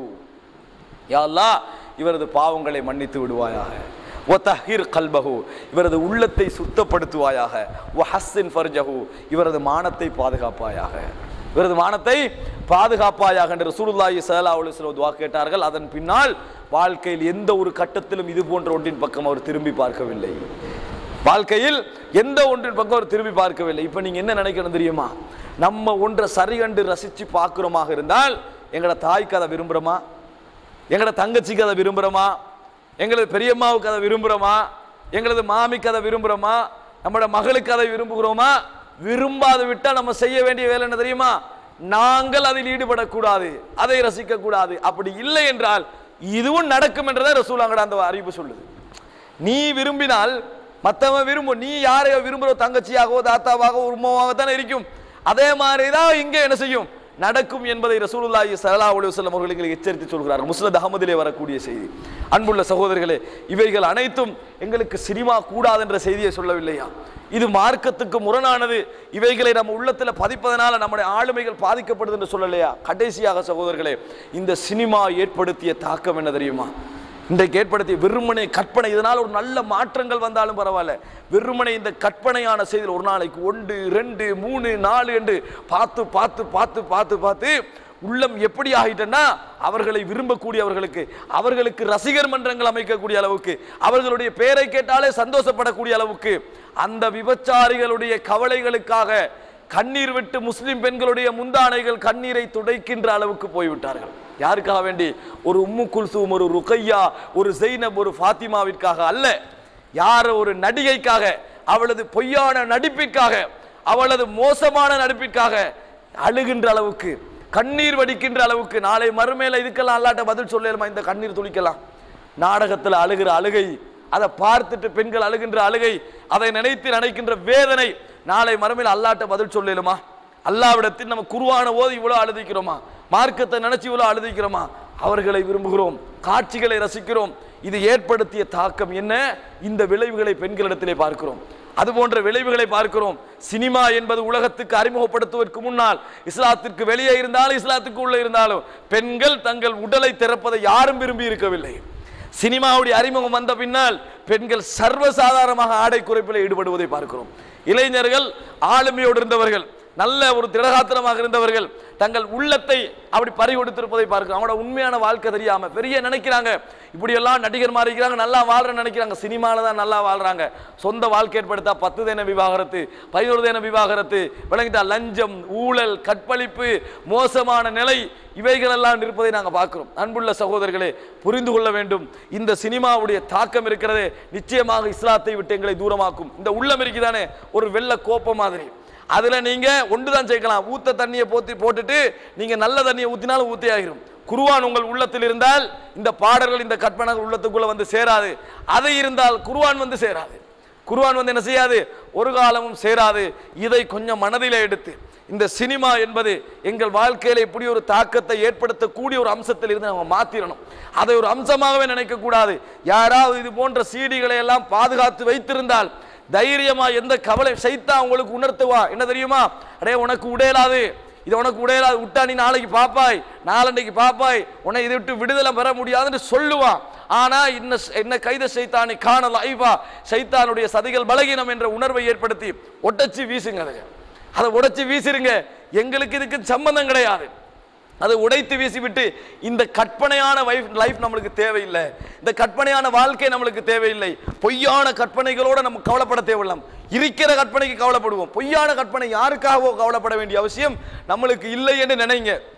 யா அல்லாஹ் இவரது பாவங்களை மன்னித்து விடுவாயாக, வ தஹிர் கல்பஹு, இவரது உள்ளத்தை சுத்தப்படுத்துவாயாக, வ ஹஸ்ஸின் ஃபர்ஜஹு, இவரது மானத்தை பாதுகாப்பாயாக, இவரது மானத்தை பாதுகாப்பாயாக என்று ரசூலுல்லாஹி ஸல்லல்லாஹு அலைஹி வஸல்லம் துஆ கேட்டார்கள். அதன் பின்னால் வாழ்க்கையில் எந்த ஒரு கட்டத்திலும் இது போன்ற ஒன்றின் பக்கம் அவர் திரும்பி பார்க்கவில்லை. வாழ்க்கையில் எந்த ஒன்றின் பக்கம் அவர் திரும்பி பார்க்கவில்லை. இப்ப நீங்க என்ன நினைக்கணும் தெரியுமா? நம்ம ஒன்றை சரி கண்டு ரசிச்சு பார்க்கிறோமாக இருந்தால், எங்களோட தாய்க்கு அதை விரும்புறோமா, எங்களோட தங்கச்சிக்கு அதை விரும்புறோமா, எங்களது பெரியம்மாவுக்கு அதை விரும்புறோமா, எங்களது மாமிக்கு அதை விரும்புறோமா, நம்மளோட மகளுக்கு அதை விரும்புகிறோமா? விரும்பாது விட்டால் நம்ம செய்ய வேண்டிய வேலை என்ன தெரியுமா? நாங்கள் அதில் ஈடுபடக்கூடாது, அதை ரசிக்க கூடாது. அப்படி இல்லை என்றால் இதுவும் நடக்கும் என்றதை ரசூலுல்லாஹ் அந்த அறிவு சொல்லுது. நீ விரும்பினால் மற்றவன் விரும்பும், நீ யாரையோ விரும்புகிற தங்கச்சியாகவோ தாத்தாவாகவோ உருவமாக தானே இருக்கும். அதே மாதிரி தான் இங்கே என்ன செய்யும், நடக்கும் என்பதை ரசூலுல்லாஹி ஸல்லல்லாஹு அலைஹி வஸல்லம் அவர்கள் எங்களுக்கு எச்சரித்து சொல்கிறார்கள். முஸ்னத் அஹ்மதிலே வரக்கூடிய செய்தி. அன்புள்ள சகோதரர்களே, இவைகள் அனைத்தும் எங்களுக்கு சினிமா கூடாது என்ற செய்தியை சொல்லவில்லையா? இது மார்க்கத்துக்கு முரணானது. இவைகளை நம்ம உள்ளத்தில் பதிப்பதனால நம்முடைய ஆளுமைகள் பாதிக்கப்படுது என்று சொல்லலையா? கடைசியாக சகோதரர்களே, இந்த சினிமா ஏற்படுத்திய தாக்கம் என்ன தெரியுமா? இன்றைக்கு ஏற்படுத்திய வெறுமனை கற்பனை, இதனால் ஒரு நல்ல மாற்றங்கள் வந்தாலும் பரவாயில்ல, வெறுமனை இந்த கற்பனையான செய்தியில் ஒரு நாளைக்கு ஒன்று ரெண்டு மூணு நாலு என்று பார்த்து பார்த்து பார்த்து பார்த்து பார்த்து உள்ளம் எப்படி ஆகிட்டன்னா, அவர்களை விரும்பக்கூடியவர்களுக்கு, அவர்களுக்கு ரசிகர் மன்றங்கள் அமைக்கக்கூடிய அளவுக்கு, அவர்களுடைய பெயரை கேட்டாலே சந்தோஷப்படக்கூடிய அளவுக்கு, அந்த விபச்சாரிகளுடைய கவலைகளுக்காக கண்ணீர் விட்டு முஸ்லிம் பெண்களுடைய முந்தானைகள் கண்ணீரை துடைக்கின்ற அளவுக்கு போய்விட்டார்கள். யாருக்காக வேண்டி? ஒரு உம்மு குல்சூம், ஒரு ருக்கையா, ஒரு ஜெய்னப், ஒரு ஃபாத்திமாவிற்காக அல்ல, யார் ஒரு நடிகைக்காக, அவளது பொய்யான நடிப்பிற்காக, அவளது மோசமான நடிப்பிற்காக அழுகின்ற அளவுக்கு, கண்ணீர் வடிக்கின்ற அளவுக்கு. நாளை மறுமையில இதுக்கெல்லாம் அல்லாட்ட பதில் சொல்லலாமா? இந்த கண்ணீர் துளிக்கலாம். நாடகத்தில் அழுகிற அழுகை, அதை பார்த்துட்டு பெண்கள் அழுகின்ற அழுகை, அதை நினைத்து நினைக்கின்ற வேதனை, நாளை மறுமையில் அல்லாட்ட பதில் சொல்லலுமா? அல்லாவிடத்தில் நம்ம குர்ஆனை ஓதி இவ்வளோ அழுதிக்கிறோமா? மார்க்கத்தை நினைச்சு இவ்வளோ அழுதிக்கிறோமா? அவர்களை விரும்புகிறோம், காட்சிகளை ரசிக்கிறோம். இது ஏற்படுத்திய தாக்கம் என்ன? இந்த விளைவுகளை பெண்களிடத்திலே பார்க்கிறோம். அது போன்ற விளைவுகளை பார்க்கிறோம். சினிமா என்பது உலகத்துக்கு அறிமுகப்படுத்துவதற்கு முன்னால், இஸ்லாத்திற்கு வெளியே இருந்தாலும் இஸ்லாத்துக்கு உள்ள இருந்தாலும், பெண்கள் தங்கள் உடலை திறப்பதை யாரும் விரும்பி இருக்கவில்லை. சினிமாவுடைய அறிமுகம் வந்த பின்னால் பெண்கள் சர்வசாதாரணமாக ஆடை குறைப்பில் ஈடுபடுவதை பார்க்கிறோம். இளைஞர்கள், ஆளுமையோடு இருந்தவர்கள், நல்ல ஒரு திடகாத்திரமாக இருந்தவர்கள், தங்கள் உள்ளத்தை அப்படி பறி கொடுத்திருப்பதை பார்க்கிறோம். அவங்களோட உண்மையான வாழ்க்கை தெரியாம பெரிய நினைக்கிறாங்க, இப்படி எல்லாம் நடிகர் மாதிரி இருக்கிறாங்க, நல்லா வாழ்றேன்னு நினைக்கிறாங்க, சினிமால தான் நல்லா வாழ்றாங்க. சொந்த வாழ்க்கை ஏற்படுத்தா பத்து தேன விவாகரத்து, பதினோரு தேன விவாகரத்து, விளங்கிட்டா லஞ்சம், ஊழல், கற்பழிப்பு, மோசமான நிலை, இவைகள் எல்லாம் இருப்பதை நாங்கள் பார்க்கிறோம். அன்புள்ள சகோதரர்களே, புரிந்து கொள்ள வேண்டும், இந்த சினிமாவுடைய தாக்கம் இருக்கிறதே நிச்சயமாக இஸ்லாத்தை விட்டு எங்களை தூரமாக்கும். இந்த உள்ளம் இருக்குதானே, ஒரு வெள்ள கோப்ப மாதிரி, அதுல நீங்க ஒன்றுதான் சேர்க்கலாம். ஊத்த தண்ணியை போத்தி போட்டுட்டு நீங்க நல்ல தண்ணியை ஊத்தினாலும் ஊத்தி ஆகிரும். குர்ஆன் உங்கள் உள்ளத்தில் இருந்தால் இந்த பாடல்கள், இந்த கற்பனைகள் உள்ளத்துக்குள்ள வந்து சேராது. அதை இருந்தால் குர்ஆன் வந்து சேராது. குர்ஆன் வந்து என்ன செய்யாது? ஒரு காலமும் சேராது. இதை கொஞ்சம் மனதிலே எடுத்து, இந்த சினிமா என்பது எங்கள் வாழ்க்கையில இப்படி ஒரு தாக்கத்தை ஏற்படுத்தக்கூடிய ஒரு அம்சத்தில் இருந்து நம்ம மாத்திரணும். அதை ஒரு அம்சமாகவே நினைக்க கூடாது. யாராவது இது போன்ற சீடிகளை எல்லாம் பாதுகாத்து வைத்திருந்தால் தைரியமா, எந்த கவலை சைத்தான் உங்களுக்கு உணர்த்துவா என்ன தெரியுமா? அடே உனக்கு உடையலாது, இது உனக்கு உடையலாது, விட்டா நீ நாளைக்கு பாப்பாய், நாளன்னைக்கு பாப்பாய், உன்னை இதை விட்டு விடுதலை பெற முடியாதுன்னு சொல்லுவான். ஆனா இன்ன என்ன கைத சைத்தானி காணல ஐவா, சைத்தானுடைய சதிகள் பலகீனம் என்ற உணர்வை ஏற்படுத்தி ஒட்டச்சு வீசுங்க. அதை அதை உடைச்சு வீசிருங்க. எங்களுக்கு இதுக்கு சம்பந்தம் கிடையாது. அதை உடைத்து வீசிவிட்டு, இந்த கற்பனையான லைஃப் நம்மளுக்கு தேவையில்லை, இந்த கற்பனையான வாழ்க்கை நம்மளுக்கு தேவையில்லை, பொய்யான கற்பனைகளோட நம்ம கவலைப்பட தேவையில்லை. இருக்கிற கற்பனைக்கு கவலைப்படுவோம். பொய்யான கற்பனை யாருக்காகவோ கவலைப்பட வேண்டிய அவசியம் நம்மளுக்கு இல்லை என்று நினைங்க.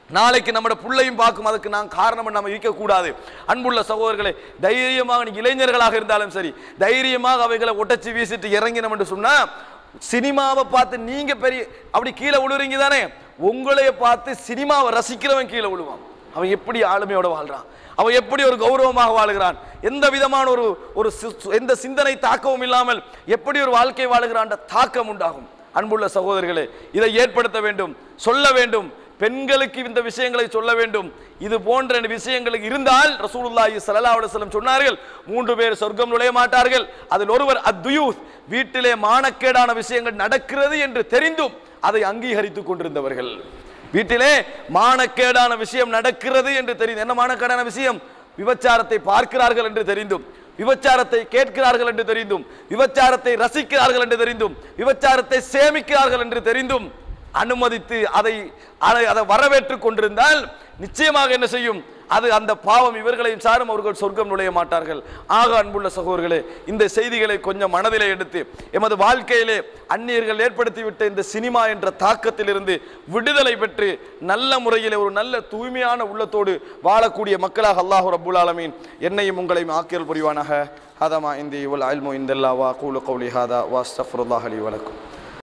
நாளைக்கு நம்மட பிள்ளையும் பார்க்கும். அதுக்கு நான் காரணம் நம்ம இருக்கக்கூடாது. அன்புள்ள சகோதரர்களே, தைரியமாக நீங்க இளைஞர்களாக இருந்தாலும் சரி, தைரியமாக அவைகளை ஒட்டச்சி வீசிட்டு இறங்கினோம் என்று சொன்னா, சினிமாவை பார்த்து நீங்க பெரிய அப்படி கீழே விழுறீங்க தானே, உங்களைய பார்த்து சினிமாவை ரசிக்கிறவன் கீழே விழுவான். அவன் எப்படி ஆளுமையோட வாழ்றான், அவன் எப்படி ஒரு கௌரவமாக வாழுகிறான், எந்த விதமான ஒரு ஒரு எந்த சிந்தனை தாக்கமும் இல்லாமல் எப்படி ஒரு வாழ்க்கை வாழுகிறான் தாக்கம் உண்டாகும். அன்புள்ள சகோதரர்களே, இதை ஏற்படுத்த வேண்டும், சொல்ல வேண்டும், பெண்களுக்கு இந்த விஷயங்களை சொல்ல வேண்டும். இது போன்ற விஷயங்களுக்கு இருந்தால் ரசூலுல்லாஹி ஸல்லல்லாஹு அலைஹி வஸல்லம் சொன்னார்கள், மூன்று பேர் சொர்க்கம் நுழைய மாட்டார்கள். அதில் ஒருவர் அத்யுயூத், வீட்டிலே மானக்கேடான விஷயங்கள் நடக்கிறது என்று தெரிந்தும் அதை அங்கீகரித்துக் கொண்டிருந்தவர்கள். வீட்டிலே மானக்கேடான விஷயம் நடக்கிறது என்று தெரிந்து, என்ன மானக்கேடான விஷயம்? விபச்சாரத்தை பார்க்கிறார்கள் என்று தெரிந்தும், விபச்சாரத்தை கேட்கிறார்கள் என்று தெரிந்தும், விபச்சாரத்தை ரசிக்கிறார்கள் என்று தெரிந்தும், விபச்சாரத்தை சேமிக்கிறார்கள் என்று தெரிந்தும் அனுமதித்து அதை அதை வரவேற்றுக் கொண்டிருந்தால் நிச்சயமாக என்ன செய்யும்? அது அந்த பாவம் இவர்களையும் சாரும், அவர்கள் சொர்க்கம் நுழைய மாட்டார்கள். ஆக அன்புள்ள சகோதரர்களே, இந்த செய்திகளை கொஞ்சம் மனதிலே எடுத்து எமது வாழ்க்கையிலே அந்நியர்கள் ஏற்படுத்திவிட்ட இந்த சினிமா என்ற தாக்கத்திலிருந்து விடுதலை பெற்று நல்ல முறையிலே ஒரு நல்ல தூய்மையான உள்ளத்தோடு வாழக்கூடிய மக்களாக அல்லாஹ் ரப்புல் ஆலமீன் என்னையும் உங்களையும் ஆக்கியல் புரிவானாக. ஹதமா இந்தி வல் இல்மு இந்தல்லாஹ் வ அகூலு கௌலி ஹாதா வ அஸ்தக்ஃபிருல்லாஹ் லி வ லக்கும்.